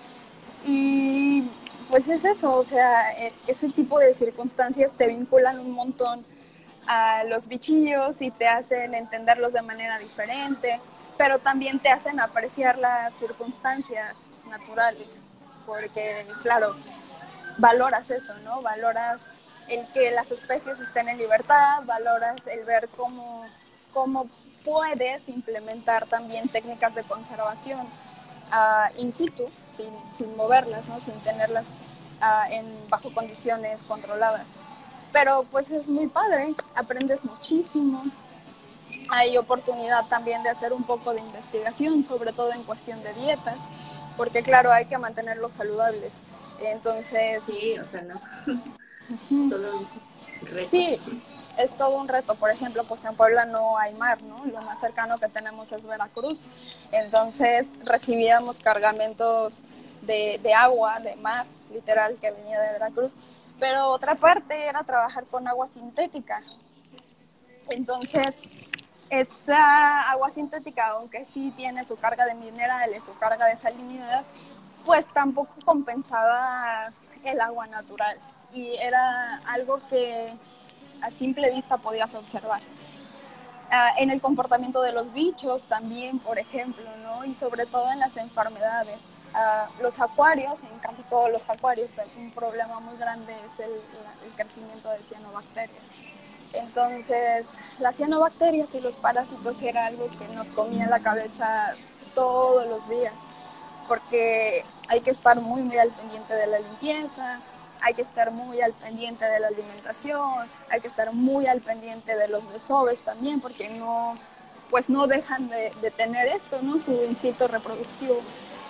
Y pues es eso, o sea, ese tipo de circunstancias te vinculan un montón a los bichillos y te hacen entenderlos de manera diferente, pero también te hacen apreciar las circunstancias naturales, porque claro, valoras eso, ¿no? Valoras el que las especies estén en libertad, valoras el ver cómo, cómo puedes implementar también técnicas de conservación uh, in situ, sin, sin moverlas, ¿no? Sin tenerlas uh, en, bajo condiciones controladas. Pero pues es muy padre, aprendes muchísimo. Hay oportunidad también de hacer un poco de investigación, sobre todo en cuestión de dietas, porque claro, hay que mantenerlos saludables. Entonces... Sí, o sea, no. Es todo un reto. Sí, es todo un reto. Por ejemplo, pues en Puebla no hay mar, ¿no? Lo más cercano que tenemos es Veracruz. Entonces recibíamos cargamentos de, de agua, de mar, literal, que venía de Veracruz. Pero otra parte era trabajar con agua sintética. Entonces, esta agua sintética, aunque sí tiene su carga de minerales, su carga de salinidad, pues tampoco compensaba el agua natural. Y era algo que a simple vista podías observar. Uh, en el comportamiento de los bichos también, por ejemplo, ¿no? Y sobre todo en las enfermedades. Uh, los acuarios, en casi todos los acuarios, un problema muy grande es el, el crecimiento de cianobacterias. Entonces, las cianobacterias y los parásitos era algo que nos comía la cabeza todos los días, porque hay que estar muy, muy al pendiente de la limpieza, hay que estar muy al pendiente de la alimentación, hay que estar muy al pendiente de los desoves también, porque no, pues no dejan de, de tener esto, ¿no? Su instinto reproductivo.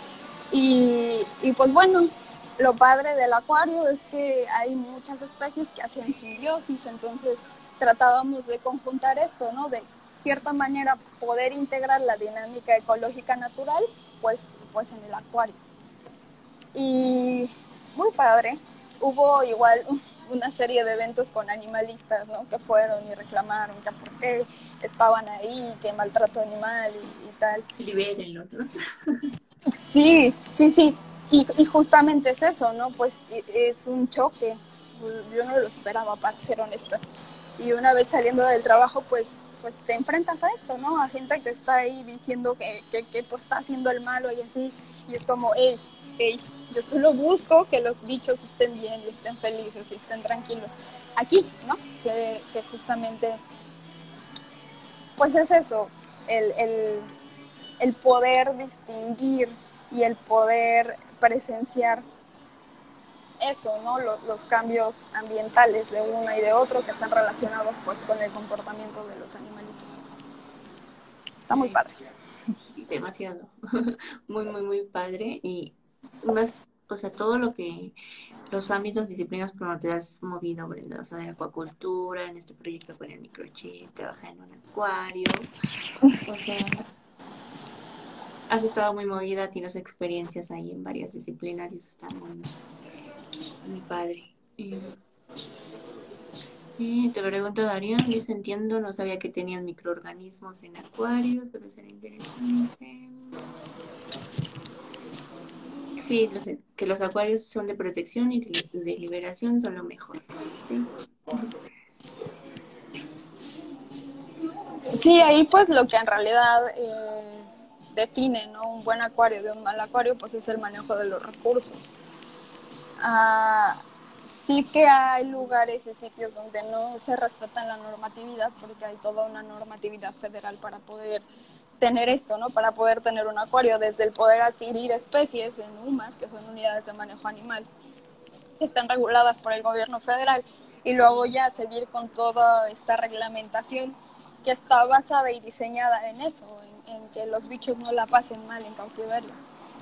Y, y pues bueno, lo padre del acuario es que hay muchas especies que hacían simbiosis, entonces tratábamos de conjuntar esto, ¿no? De cierta manera poder integrar la dinámica ecológica natural, pues, pues en el acuario. Y muy padre. Hubo igual una serie de eventos con animalistas, ¿no? Que fueron y reclamaron que por qué estaban ahí, que maltrato animal y, y tal. Libérenlos, ¿no? Sí, sí, sí. Y, y justamente es eso, ¿no? Pues es un choque. Yo no lo esperaba, para ser honesta. Y una vez saliendo del trabajo, pues, pues te enfrentas a esto, ¿no? A gente que está ahí diciendo que, que, que tú estás haciendo el malo y así. Y es como, hey, hey, yo solo busco que los bichos estén bien y estén felices y estén tranquilos. Aquí, ¿no? Que, que justamente, pues es eso, el, el, el poder distinguir y el poder presenciar eso, ¿no? Los, los cambios ambientales de uno y de otro que están relacionados pues con el comportamiento de los animalitos. Está muy Ay, padre. sí, demasiado. Muy, muy, muy padre. Y más, o sea, todo lo que los ámbitos, disciplinas por donde te has movido, Brenda, o sea, de acuacultura, en este proyecto con el microchip, trabajar en un acuario, o sea, has estado muy movida, tienes experiencias ahí en varias disciplinas y eso está muy, muy padre. Eh, y te pregunto, Darían, dice, entiendo, no sabía que tenían microorganismos en acuarios, debe ser interesante. Sí, los, que los acuarios son de protección y de liberación son lo mejor, sí. Sí, ahí pues lo que en realidad eh, define, ¿no? Un buen acuario de un mal acuario pues es el manejo de los recursos. Ah, sí que hay lugares y sitios donde no se respetan la normatividad porque hay toda una normatividad federal para poder tener esto, ¿no? Para poder tener un acuario, desde el poder adquirir especies en U M A S, que son unidades de manejo animal, que están reguladas por el gobierno federal, y luego ya seguir con toda esta reglamentación que está basada y diseñada en eso, en, en que los bichos no la pasen mal en cautiverio.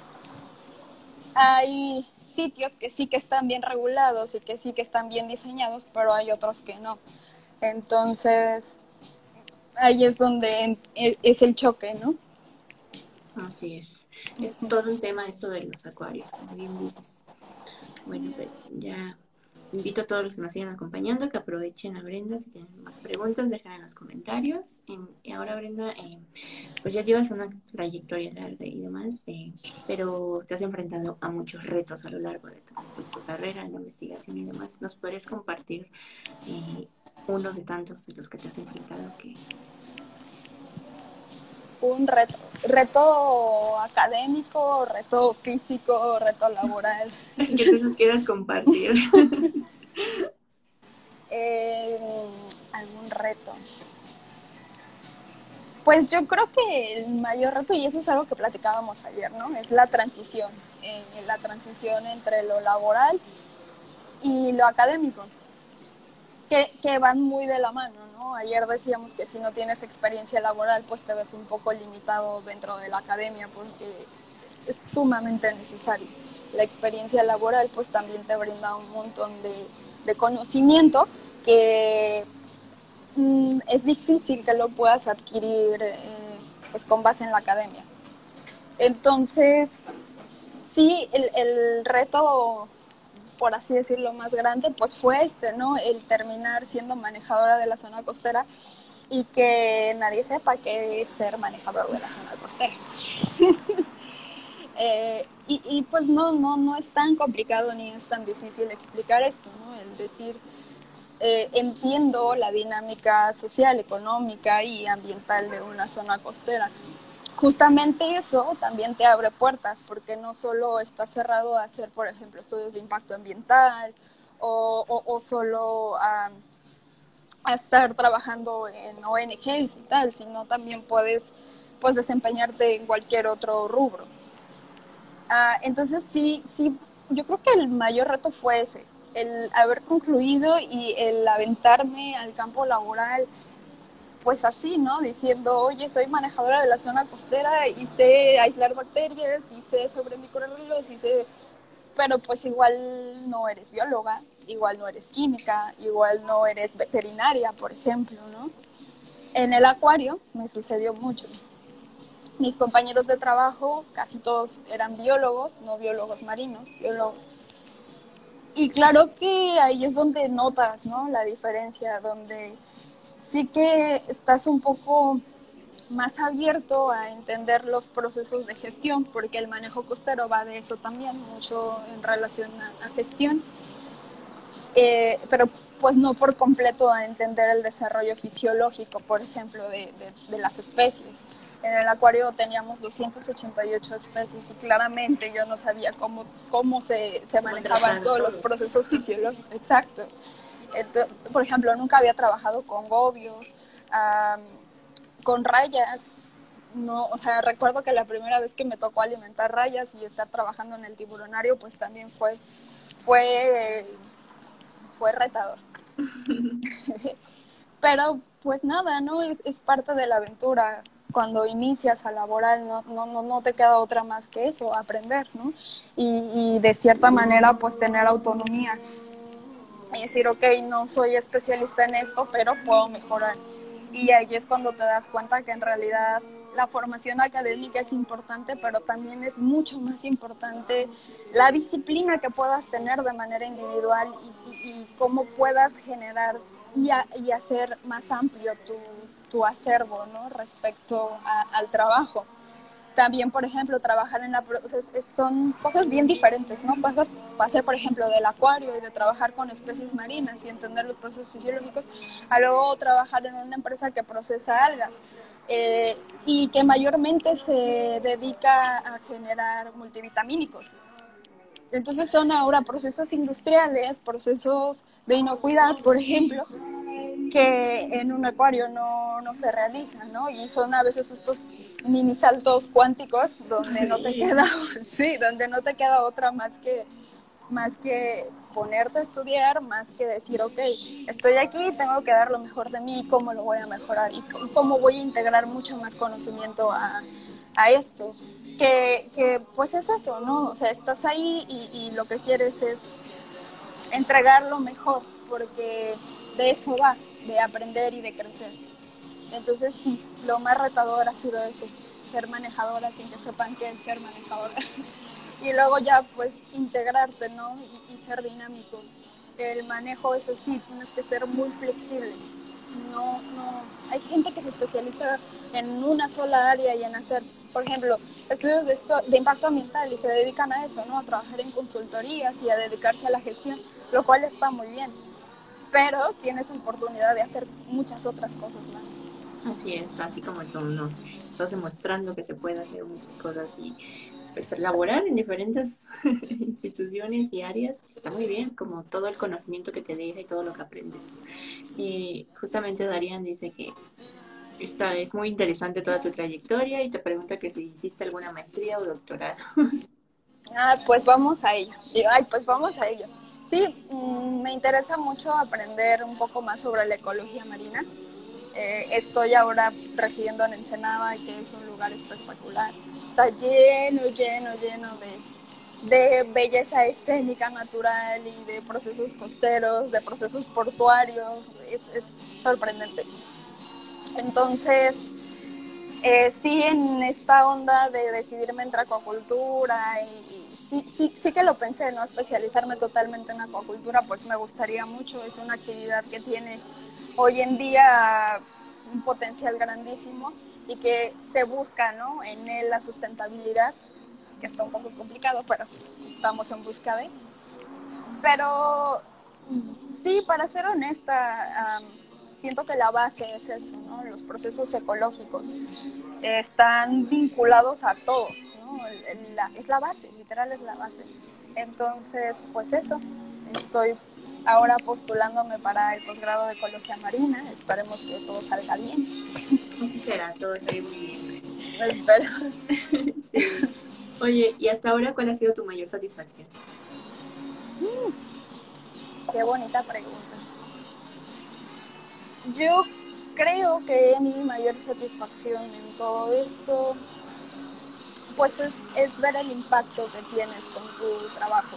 Hay sitios que sí que están bien regulados y que sí que están bien diseñados, pero hay otros que no. Entonces, ahí es donde es el choque, ¿no? Así es. Es todo un tema esto de los acuarios, como bien dices. Bueno, pues ya invito a todos los que nos sigan acompañando que aprovechen a Brenda. Si tienen más preguntas, dejen en los comentarios. Y ahora, Brenda, eh, pues ya llevas una trayectoria larga y demás, eh, pero te has enfrentado a muchos retos a lo largo de tu, pues, tu carrera en la investigación y demás. ¿Nos podrías compartir eh, uno de tantos de los que te has enfrentado? Que Un reto, reto académico, reto físico, reto laboral. que tú nos quieras compartir. eh, algún reto. Pues yo creo que el mayor reto, y eso es algo que platicábamos ayer, ¿no? Es la transición, eh, la transición entre lo laboral y lo académico, que, que van muy de la mano, ¿no? Ayer decíamos que si no tienes experiencia laboral, pues te ves un poco limitado dentro de la academia porque es sumamente necesario. La experiencia laboral pues también te brinda un montón de, de conocimiento que mmm, es difícil que lo puedas adquirir eh, pues con base en la academia. Entonces, sí, el, el reto, por así decirlo, más grande, pues fue este, ¿no? El terminar siendo manejadora de la zona costera y que nadie sepa qué es ser manejador de la zona costera. eh, y, y pues no, no, no es tan complicado ni es tan difícil explicar esto, ¿no? El decir, eh, entiendo la dinámica social, económica y ambiental de una zona costera. Justamente eso también te abre puertas, porque no solo estás cerrado a hacer, por ejemplo, estudios de impacto ambiental o, o, o solo a, a, estar trabajando en O N Ges y tal, sino también puedes pues, desempeñarte en cualquier otro rubro. Uh, entonces sí, sí, yo creo que el mayor reto fue ese, el haber concluido y el aventarme al campo laboral pues así, ¿no? Diciendo, oye, soy manejadora de la zona costera y sé aislar bacterias y sé sobre microorganismos y sé, pero pues igual no eres bióloga, igual no eres química, igual no eres veterinaria, por ejemplo, ¿no? En el acuario me sucedió mucho. Mis compañeros de trabajo, casi todos eran biólogos, no biólogos marinos, biólogos. Y claro que ahí es donde notas, ¿no?, la diferencia, donde sí que estás un poco más abierto a entender los procesos de gestión, porque el manejo costero va de eso también, mucho en relación a, a gestión, eh, pero pues no por completo a entender el desarrollo fisiológico, por ejemplo, de, de, de las especies. En el acuario teníamos doscientas ochenta y ocho especies y claramente yo no sabía cómo, cómo se, se manejaban todos los procesos fisiológicos. Exacto. Entonces, por ejemplo, nunca había trabajado con gobios, um, con rayas. No, o sea, recuerdo que la primera vez que me tocó alimentar rayas y estar trabajando en el tiburonario, pues también fue, fue, fue retador. Pero pues nada, ¿no? Es, es parte de la aventura. Cuando inicias a laboral no, no, no, no te queda otra más que eso, aprender, ¿no? Y, y de cierta manera pues tener autonomía. Y decir, ok, no soy especialista en esto, pero puedo mejorar. Y ahí es cuando te das cuenta que en realidad la formación académica es importante, pero también es mucho más importante la disciplina que puedas tener de manera individual y, y, y cómo puedas generar y, a, y hacer más amplio tu, tu acervo, ¿no?, respecto a, al trabajo. También, por ejemplo, trabajar en la... O sea, es, son cosas bien diferentes, ¿no? Pasas, pasé, por ejemplo, del acuario y de trabajar con especies marinas y entender los procesos fisiológicos, a luego trabajar en una empresa que procesa algas eh, y que mayormente se dedica a generar multivitamínicos. Entonces son ahora procesos industriales, procesos de inocuidad, por ejemplo, que en un acuario no, no se realizan, ¿no? Y son a veces estos mini saltos cuánticos donde no te queda, sí, donde no te queda otra más que, más que ponerte a estudiar, más que decir, ok, estoy aquí, tengo que dar lo mejor de mí, cómo lo voy a mejorar y cómo voy a integrar mucho más conocimiento a, a esto. Que, que pues es eso, ¿no? O sea, estás ahí y, y lo que quieres es entregar lo mejor, porque de eso va, de aprender y de crecer. Entonces sí, lo más retador ha sido eso, ser manejadora sin que sepan qué es ser manejadora. Y luego ya pues integrarte, ¿no? Y, y ser dinámico. El manejo es así, tienes que ser muy flexible. No, no, hay gente que se especializa en una sola área y en hacer, por ejemplo, estudios de, so de impacto ambiental y se dedican a eso, ¿no? A trabajar en consultorías y a dedicarse a la gestión, lo cual está muy bien. Pero tienes oportunidad de hacer muchas otras cosas más. Así es, así como tú nos estás demostrando que se puede hacer muchas cosas y pues laborar en diferentes instituciones y áreas, está muy bien, como todo el conocimiento que te deja y todo lo que aprendes. Y justamente Darían dice que esta es muy interesante toda tu trayectoria y te pregunta que si hiciste alguna maestría o doctorado. Ah, pues vamos a ello. Ay, pues vamos a ello. Sí, mmm, me interesa mucho aprender un poco más sobre la ecología marina. Eh, estoy ahora residiendo en Ensenada, que es un lugar espectacular. Está lleno, lleno, lleno de, de belleza escénica natural y de procesos costeros, de procesos portuarios. Es, es sorprendente. Entonces, eh, sí, en esta onda de decidirme entre acuacultura y, y sí, sí, sí que lo pensé, ¿no? Especializarme totalmente en acuacultura, pues me gustaría mucho. Es una actividad que tiene hoy en día un potencial grandísimo y que se busca, ¿no?, en él la sustentabilidad, que está un poco complicado, pero estamos en busca de. Pero sí, para ser honesta, um, siento que la base es eso, ¿no? Los procesos ecológicos están vinculados a todo, ¿no? El, el, la, es la base, literal es la base. Entonces, pues eso, estoy ahora postulándome para el posgrado de Ecología Marina, esperemos que todo salga bien. Así será, todo sale muy bien. Espero. Sí. Oye, ¿y hasta ahora cuál ha sido tu mayor satisfacción? Mm, qué bonita pregunta. Yo creo que mi mayor satisfacción en todo esto, pues es, es ver el impacto que tienes con tu trabajo.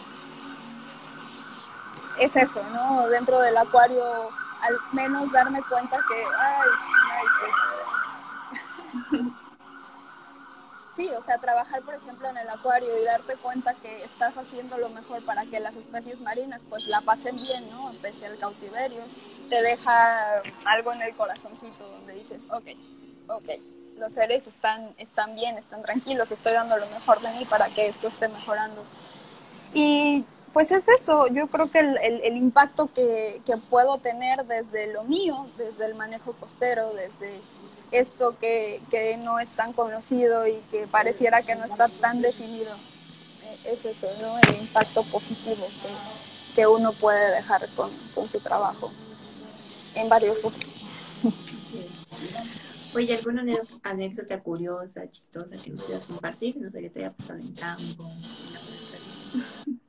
Es eso, ¿no? Dentro del acuario, al menos darme cuenta que, ay, ay, sí, o sea, trabajar, por ejemplo, en el acuario y darte cuenta que estás haciendo lo mejor para que las especies marinas pues la pasen bien, ¿no? Pese al cautiverio, te deja algo en el corazoncito donde dices, ok, ok, los seres están, están bien, están tranquilos, estoy dando lo mejor de mí para que esto esté mejorando. Y pues es eso, yo creo que el, el, el impacto que, que puedo tener desde lo mío, desde el manejo costero, desde esto que, que no es tan conocido y que pareciera que no está tan definido, es eso, ¿no? El impacto positivo que, que uno puede dejar con, con su trabajo en varios rubros. Así es. Oye, ¿alguna anécdota curiosa, chistosa que nos quieras compartir? No sé qué te haya pasado en campo, en la planta.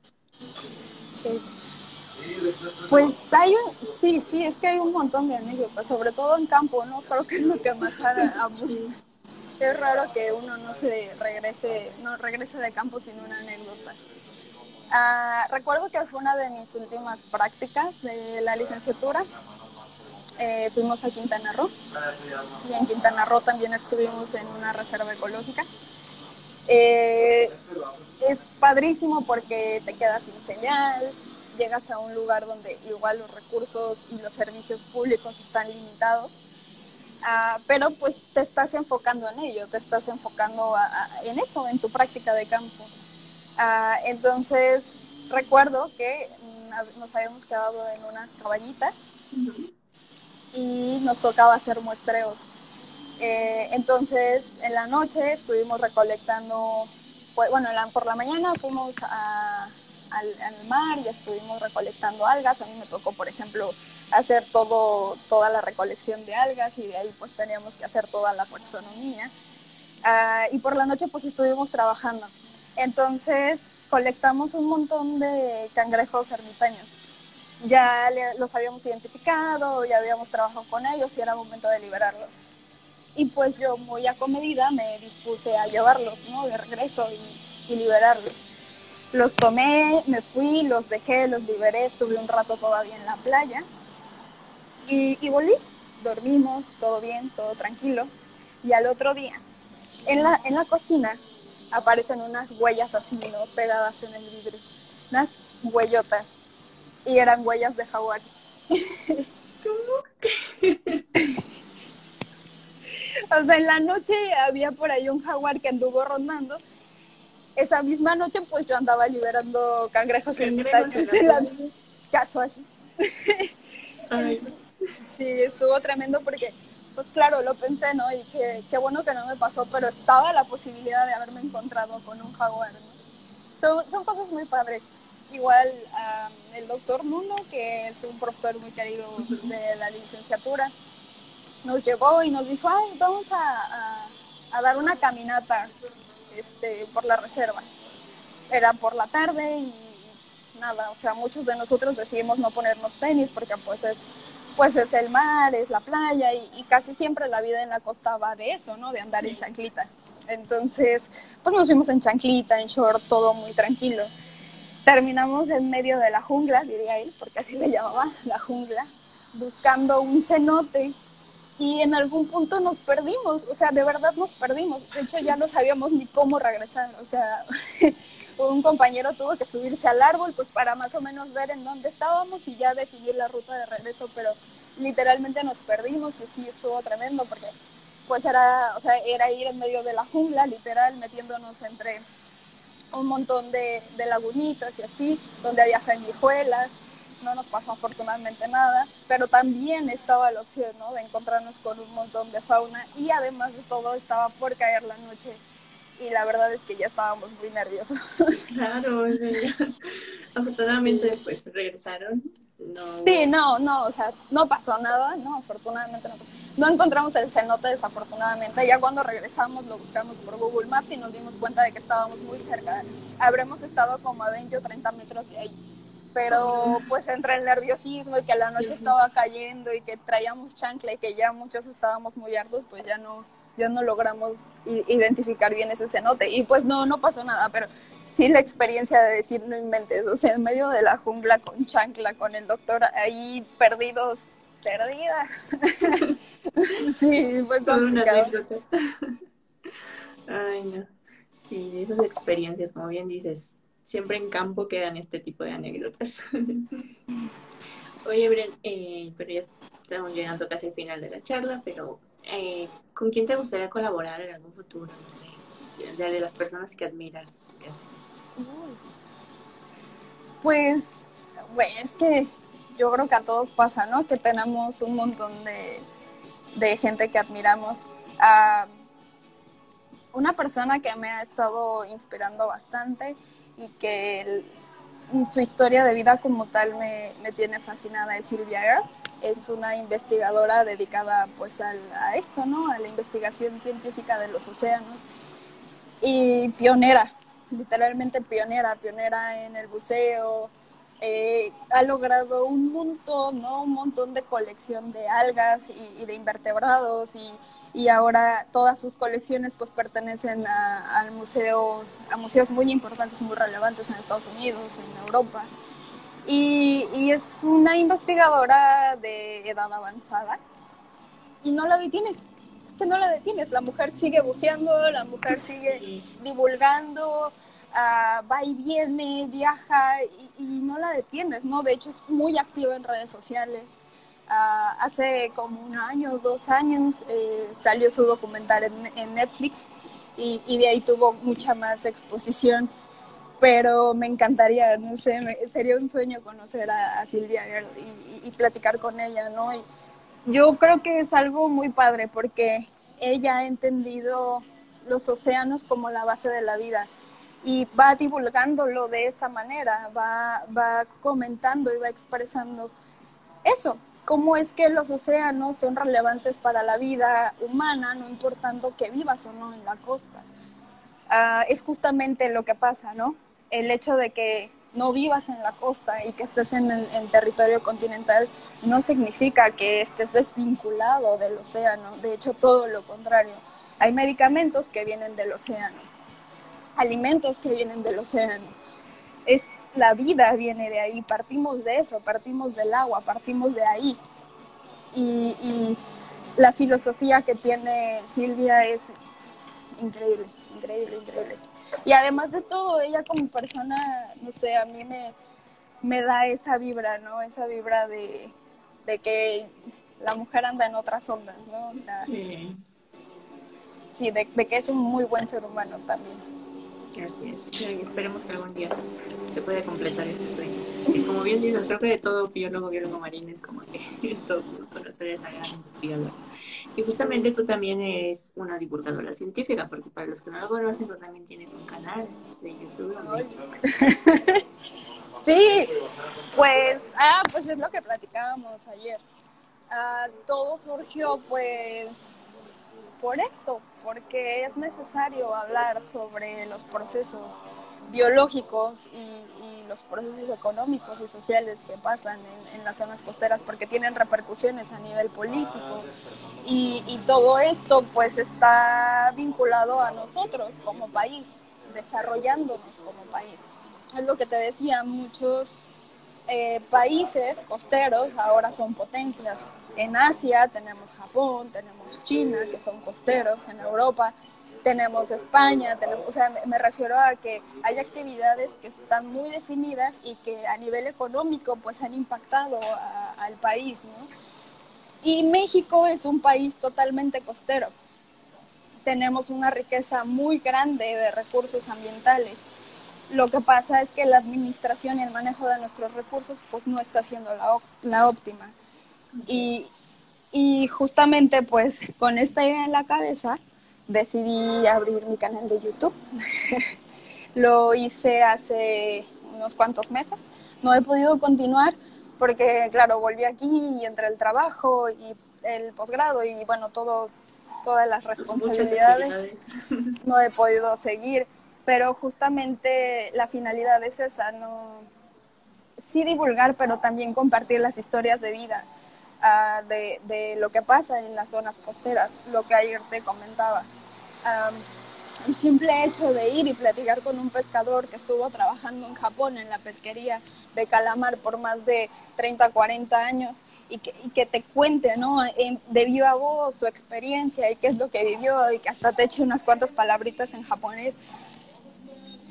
Pues hay un, sí, sí, es que hay un montón de anécdotas, sobre todo en campo, ¿no? Creo que es lo que más abusa. Es raro que uno no se regrese, no regrese de campo sin una anécdota. Uh, recuerdo que fue una de mis últimas prácticas de la licenciatura. Eh, fuimos a Quintana Roo y en Quintana Roo también estuvimos en una reserva ecológica. Eh, es padrísimo porque te quedas sin señal, llegas a un lugar donde igual los recursos y los servicios públicos están limitados, uh, pero pues te estás enfocando en ello, te estás enfocando a, a, en eso, en tu práctica de campo. Uh, entonces recuerdo que mm, nos habíamos quedado en unas cabañitas y nos tocaba hacer muestreos. Eh, entonces en la noche estuvimos recolectando, pues, bueno, la, por la mañana fuimos a, al, al mar y estuvimos recolectando algas. A mí me tocó, por ejemplo, hacer todo, toda la recolección de algas y de ahí pues teníamos que hacer toda la taxonomía. Uh, y por la noche pues estuvimos trabajando. Entonces colectamos un montón de cangrejos ermitaños. Ya le, los habíamos identificado, ya habíamos trabajado con ellos y era momento de liberarlos. Y pues yo, muy acomedida, me dispuse a llevarlos, ¿no? De regreso y, y liberarlos. Los tomé, me fui, los dejé, los liberé, estuve un rato todavía en la playa y, y volví. Dormimos, todo bien, todo tranquilo. Y al otro día, en la, en la cocina, aparecen unas huellas así, ¿no? Pegadas en el vidrio. Unas huellotas. Y eran huellas de jaguar. ¿Cómo? O sea, en la noche había por ahí un jaguar que anduvo rondando. Esa misma noche, pues yo andaba liberando cangrejos ermitaños en la casual. Ay. Sí, estuvo tremendo porque, pues claro, lo pensé, ¿no? Y dije, qué bueno que no me pasó, pero estaba la posibilidad de haberme encontrado con un jaguar, ¿no? Son, son cosas muy padres. Igual um, el doctor Nuno, que es un profesor muy querido de la licenciatura, nos llevó y nos dijo, ay, vamos a, a, a dar una caminata este, por la reserva. Era por la tarde y nada, o sea, muchos de nosotros decidimos no ponernos tenis porque pues es, pues es el mar, es la playa y, y casi siempre la vida en la costa va de eso, ¿no? De andar en chanclita. Entonces, pues nos fuimos en chanclita, en short, todo muy tranquilo. Terminamos en medio de la jungla, diría él, porque así le llamaba, la jungla, buscando un cenote. Y en algún punto nos perdimos, o sea, de verdad nos perdimos. De hecho, ya no sabíamos ni cómo regresar. O sea, un compañero tuvo que subirse al árbol pues para más o menos ver en dónde estábamos y ya definir la ruta de regreso, pero literalmente nos perdimos y sí estuvo tremendo porque pues era, o sea, era ir en medio de la jungla, literal, metiéndonos entre un montón de, de lagunitas y así, donde había sanguijuelas. No nos pasó afortunadamente nada, pero también estaba la opción, ¿no? De encontrarnos con un montón de fauna y además de todo estaba por caer la noche y la verdad es que ya estábamos muy nerviosos. Claro, afortunadamente pues regresaron. No. Sí, no, no, o sea, no pasó nada, no, afortunadamente no. No encontramos el cenote desafortunadamente, ya cuando regresamos lo buscamos por Google Maps y nos dimos cuenta de que estábamos muy cerca, habremos estado como a veinte o treinta metros de ahí. Pero pues entre el nerviosismo y que la noche estaba cayendo y que traíamos chancla y que ya muchos estábamos muy hartos, pues ya no, ya no logramos identificar bien ese cenote. Y pues no, no pasó nada, pero sí la experiencia de decir, no inventes, o sea, en medio de la jungla con chancla, con el doctor ahí perdidos, perdidas. Sí, fue complicado. Ay, no. Sí, de esas experiencias, como bien dices, siempre en campo quedan este tipo de anécdotas. Oye, Bren, eh, pero ya estamos llegando casi al final de la charla, pero eh, ¿con quién te gustaría colaborar en algún futuro? No sé, de, de las personas que admiras, que hacen. Pues, bueno, es que yo creo que a todos pasa, ¿no? Que tenemos un montón de, de gente que admiramos. Uh, una persona que me ha estado inspirando bastante y que el, su historia de vida como tal me, me tiene fascinada es Sylvia Earle. Es una investigadora dedicada pues al, a esto, ¿no? A la investigación científica de los océanos y pionera, literalmente pionera, pionera en el buceo. Eh, ha logrado un montón, ¿no? Un montón de colección de algas y, y de invertebrados y, y ahora todas sus colecciones pues pertenecen a, a, museos, a museos muy importantes y muy relevantes en Estados Unidos, en Europa. Y, y es una investigadora de edad avanzada y no la detienes. Es que no la detienes. La mujer sigue buceando, la mujer sigue divulgando, uh, va y viene, viaja y, y no la detienes, ¿no? De hecho es muy activa en redes sociales. Uh, hace como un año, dos años, eh, salió su documental en, en Netflix y, y de ahí tuvo mucha más exposición. Pero me encantaría, no sé, me, sería un sueño conocer a, a Sylvia Earle y, y, y platicar con ella, ¿no? Y yo creo que es algo muy padre porque ella ha entendido los océanos como la base de la vida y va divulgándolo de esa manera, va, va comentando y va expresando eso, cómo es que los océanos son relevantes para la vida humana, no importando que vivas o no en la costa. Uh, es justamente lo que pasa, ¿no? El hecho de que no vivas en la costa y que estés en el en territorio continental no significa que estés desvinculado del océano. De hecho, todo lo contrario. Hay medicamentos que vienen del océano, alimentos que vienen del océano. Es, la vida viene de ahí, partimos de eso, partimos del agua, partimos de ahí. Y, y la filosofía que tiene Sylvia es increíble, increíble, increíble. Y además de todo, ella como persona, no sé, a mí me, me da esa vibra, ¿no? Esa vibra de, de que la mujer anda en otras ondas, ¿no? O sea, sí. Sí, de, de que es un muy buen ser humano también. Así es. Sí, esperemos que algún día se pueda completar ese sueño. Y como bien dices, creo que de todo biólogo, biólogo marino es como que todo conocer esa gran investigadora. Y justamente tú también eres una divulgadora científica, porque para los que no lo conocen, tú también tienes un canal de YouTube donde es... Sí, pues, ah, pues es lo que platicábamos ayer. Uh, todo surgió pues por esto, porque es necesario hablar sobre los procesos biológicos y, y los procesos económicos y sociales que pasan en, en las zonas costeras, porque tienen repercusiones a nivel político y, y todo esto pues está vinculado a nosotros como país, desarrollándonos como país. Es lo que te decía, muchos eh, países costeros ahora son potencias. En Asia tenemos Japón, tenemos China, que son costeros, en Europa tenemos España, tenemos, o sea, me, me refiero a que hay actividades que están muy definidas y que a nivel económico pues han impactado a, al país, ¿no? Y México es un país totalmente costero. Tenemos una riqueza muy grande de recursos ambientales. Lo que pasa es que la administración y el manejo de nuestros recursos pues no está siendo la, la óptima. Y, y justamente pues con esta idea en la cabeza decidí abrir mi canal de YouTube. Lo hice hace unos cuantos meses. No he podido continuar porque, claro, volví aquí y entre el trabajo y el posgrado y, bueno, todo, todas las responsabilidades, no he podido seguir. Pero justamente la finalidad es esa, no, sí divulgar, pero también compartir las historias de vida uh, de, de lo que pasa en las zonas costeras, lo que ayer te comentaba. Um, el simple hecho de ir y platicar con un pescador que estuvo trabajando en Japón en la pesquería de calamar por más de treinta, cuarenta años y que, y que te cuente, ¿no? De viva voz su experiencia y qué es lo que vivió y que hasta te eche unas cuantas palabritas en japonés,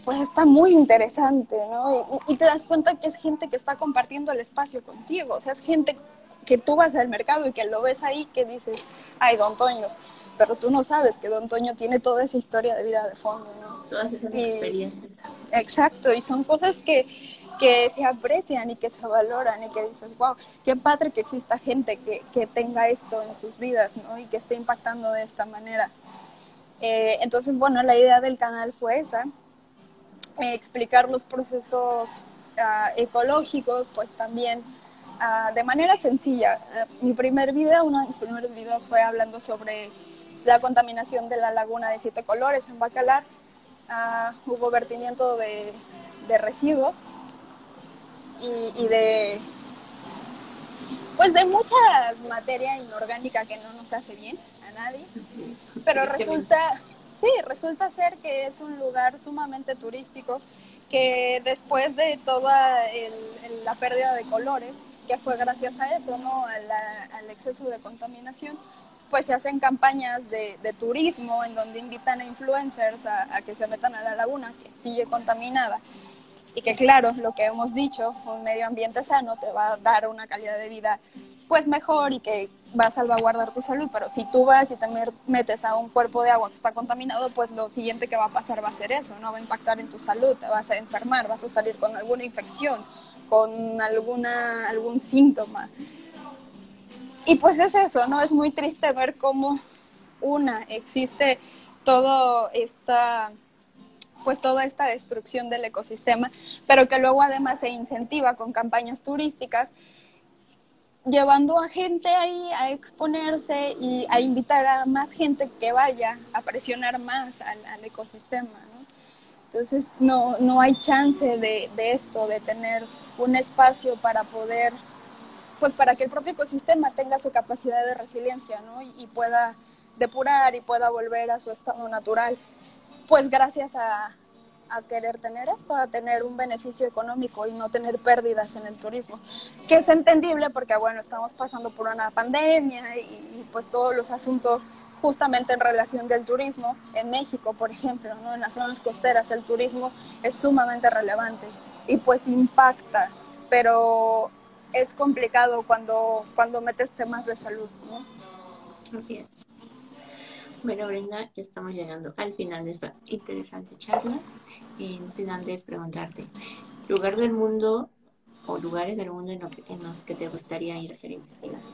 pues está muy interesante, ¿no? Y, y te das cuenta que es gente que está compartiendo el espacio contigo, o sea, es gente que tú vas al mercado y que lo ves ahí, que dices, ay, don Toño, pero tú no sabes que don Toño tiene toda esa historia de vida de fondo, ¿no? Todas esas y, experiencias. Exacto, y son cosas que, que se aprecian y que se valoran y que dices, wow, qué padre que exista gente que, que tenga esto en sus vidas, ¿no? Y que esté impactando de esta manera. Eh, entonces, bueno, la idea del canal fue esa, eh, explicar los procesos uh, ecológicos, pues también uh, de manera sencilla. Uh, mi primer video, uno de mis primeros videos fue hablando sobre la contaminación de la laguna de Siete Colores en Bacalar. Uh, hubo vertimiento de, de residuos y, y de pues de mucha materia inorgánica que no nos hace bien a nadie, pero resulta sí, resulta ser que es un lugar sumamente turístico que después de toda el, el, la pérdida de colores, que fue gracias a eso, ¿no? A la, al exceso de contaminación, pues se hacen campañas de, de turismo en donde invitan a influencers a, a que se metan a la laguna, que sigue contaminada. Y que claro, lo que hemos dicho, un medio ambiente sano te va a dar una calidad de vida pues mejor y que va a salvaguardar tu salud, pero si tú vas y te metes a un cuerpo de agua que está contaminado, pues lo siguiente que va a pasar va a ser eso, ¿no? Va a impactar en tu salud, te vas a enfermar, vas a salir con alguna infección, con alguna, algún síntoma. Y pues es eso, ¿no? Es muy triste ver cómo una, existe todo esta... pues toda esta destrucción del ecosistema, pero que luego además se incentiva con campañas turísticas, llevando a gente ahí a exponerse y a invitar a más gente que vaya a presionar más al, al ecosistema, ¿no? Entonces no, no hay chance de, de esto, de tener un espacio para poder, pues para que el propio ecosistema tenga su capacidad de resiliencia, ¿no? y, y pueda depurar y pueda volver a su estado natural. Pues gracias a, a querer tener esto, a tener un beneficio económico y no tener pérdidas en el turismo, que es entendible porque, bueno, estamos pasando por una pandemia y, y pues todos los asuntos justamente en relación del turismo en México, por ejemplo, ¿no? En las zonas costeras el turismo es sumamente relevante y pues impacta, pero es complicado cuando, cuando metes temas de salud, ¿no? Así es. Bueno, Brenda, ya estamos llegando al final de esta interesante charla. Eh, no sin antes preguntarte, ¿lugar del mundo o lugares del mundo en, lo que, en los que te gustaría ir a hacer investigación?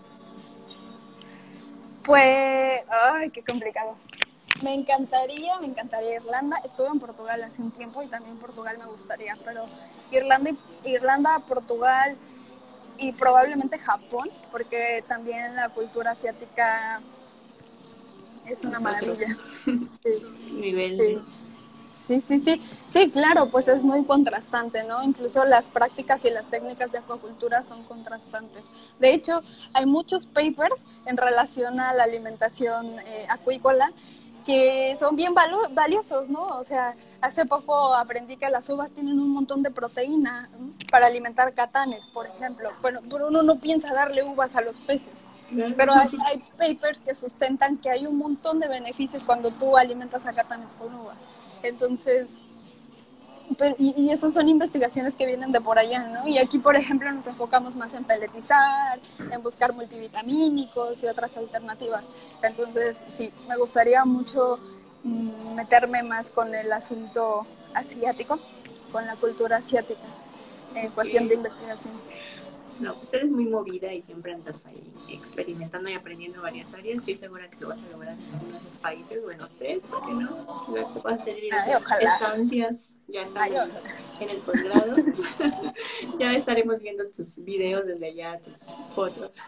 Pues, ay, qué complicado. Me encantaría, me encantaría Irlanda. Estuve en Portugal hace un tiempo y también Portugal me gustaría, pero Irlanda, Irlanda, Portugal y probablemente Japón, porque también la cultura asiática es una maravilla. Sí. Nivel. Sí. Sí, sí, sí, sí, claro, pues es muy contrastante, ¿no? Incluso las prácticas y las técnicas de acuacultura son contrastantes. De hecho, hay muchos papers en relación a la alimentación eh, acuícola que son bien valo- valiosos, ¿no? O sea, hace poco aprendí que las uvas tienen un montón de proteína, ¿no? Para alimentar catanes, por ejemplo. Bueno, pero uno no piensa darle uvas a los peces. Pero hay, hay papers que sustentan que hay un montón de beneficios cuando tú alimentas a catanes con uvas. Entonces, pero, y, y esas son investigaciones que vienen de por allá, ¿no? Y aquí, por ejemplo, nos enfocamos más en peletizar, en buscar multivitamínicos y otras alternativas. Entonces, sí, me gustaría mucho mm, meterme más con el asunto asiático, con la cultura asiática, en cuestión sí. de investigación. No, pues eres muy movida y siempre andas ahí experimentando y aprendiendo varias áreas. Estoy segura que lo vas a lograr en algunos de esos países, o en los tres, ¿por qué no? Luego te puedes hacer esas estancias. Ya estamos Ay, en el posgrado. Ya estaremos viendo tus videos desde allá, tus fotos.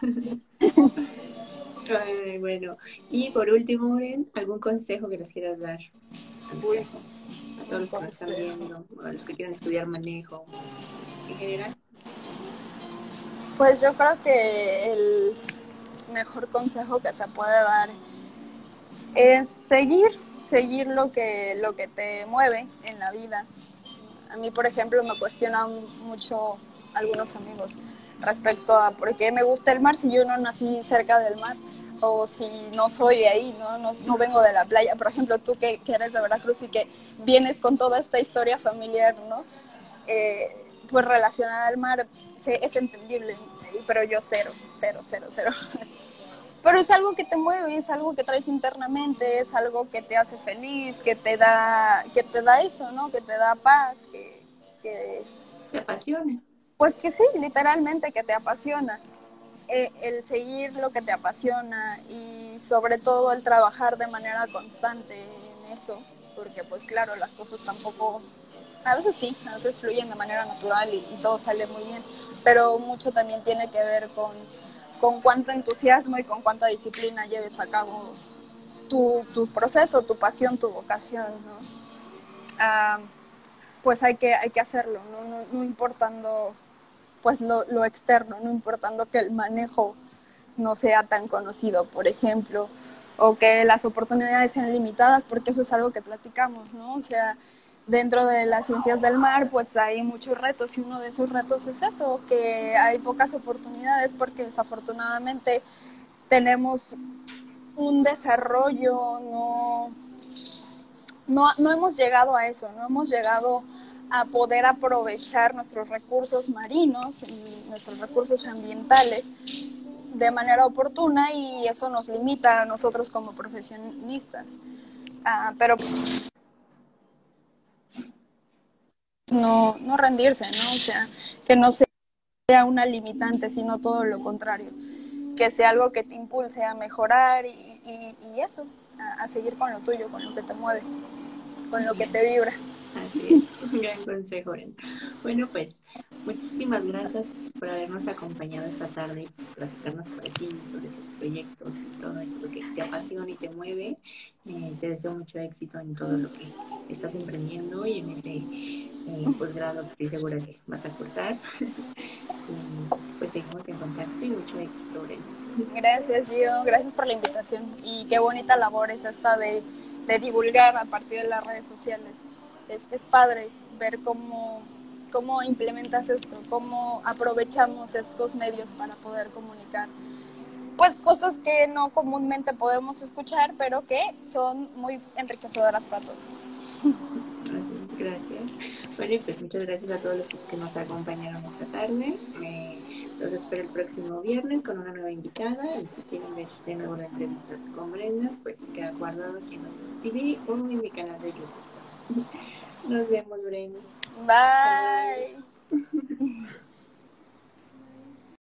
Ay, bueno, y por último, Oren, ¿algún consejo que nos quieras dar? Consejo a todos los que nos están viendo, o a los que quieren estudiar manejo en general. Pues yo creo que el mejor consejo que se puede dar es seguir, seguir lo que, lo que te mueve en la vida. A mí, por ejemplo, me cuestionan mucho algunos amigos respecto a por qué me gusta el mar si yo no nací cerca del mar. o si no soy de ahí, ¿no? No, no vengo de la playa. Por ejemplo, tú que, que eres de Veracruz y que vienes con toda esta historia familiar, ¿no? Eh, pues relacionada al mar, es entendible, pero yo cero, cero, cero, cero. Pero es algo que te mueve, es algo que traes internamente, es algo que te hace feliz, que te da, que te da eso, ¿no? Que te da paz, que, que te apasiona. Pues que sí, literalmente que te apasiona. Eh, el seguir lo que te apasiona y sobre todo el trabajar de manera constante en eso, porque pues claro, las cosas tampoco, a veces sí, a veces fluyen de manera natural y, y todo sale muy bien, pero mucho también tiene que ver con, con cuánto entusiasmo y con cuánta disciplina lleves a cabo tu, tu proceso, tu pasión, tu vocación, ¿no? Ah, pues hay que, hay que hacerlo, ¿no? No, no importando pues lo, lo externo, no importando que el manejo no sea tan conocido, por ejemplo, o que las oportunidades sean limitadas, porque eso es algo que platicamos, ¿no? O sea, dentro de las ciencias del mar, pues hay muchos retos y uno de esos retos es eso, que hay pocas oportunidades porque desafortunadamente tenemos un desarrollo, no, no, no hemos llegado a eso, no hemos llegado a poder aprovechar nuestros recursos marinos y nuestros recursos ambientales de manera oportuna y eso nos limita a nosotros como profesionistas. Uh, pero no, no rendirse, ¿no? O sea, que no sea una limitante, sino todo lo contrario. Que sea algo que te impulse a mejorar y, y, y eso, a, a seguir con lo tuyo, con lo que te mueve, con lo que te vibra. Así es, es un gran consejo, Brenda. Bueno, pues muchísimas gracias por habernos acompañado esta tarde y pues, platicarnos sobre ti, sobre tus proyectos y todo esto que te apasiona y te mueve. Eh, te deseo mucho éxito en todo lo que estás emprendiendo y en ese eh, posgrado que estoy segura que vas a cursar. Y pues seguimos en contacto y mucho éxito, Brenda. Gracias, Gio. Gracias por la invitación. Y qué bonita labor es esta de, de divulgar a partir de las redes sociales. Es, es padre ver cómo, cómo implementas esto, cómo aprovechamos estos medios para poder comunicar. Pues cosas que no comúnmente podemos escuchar, pero que son muy enriquecedoras para todos. Gracias. Bueno, y pues muchas gracias a todos los que nos acompañaron esta tarde. Eh, los espero el próximo viernes con una nueva invitada. Y si quieren ver de nuevo la entrevista con Brenda, pues queda guardado aquí en Océano T V o en mi canal de YouTube. Nos vemos, Brenda. Bye. Bye.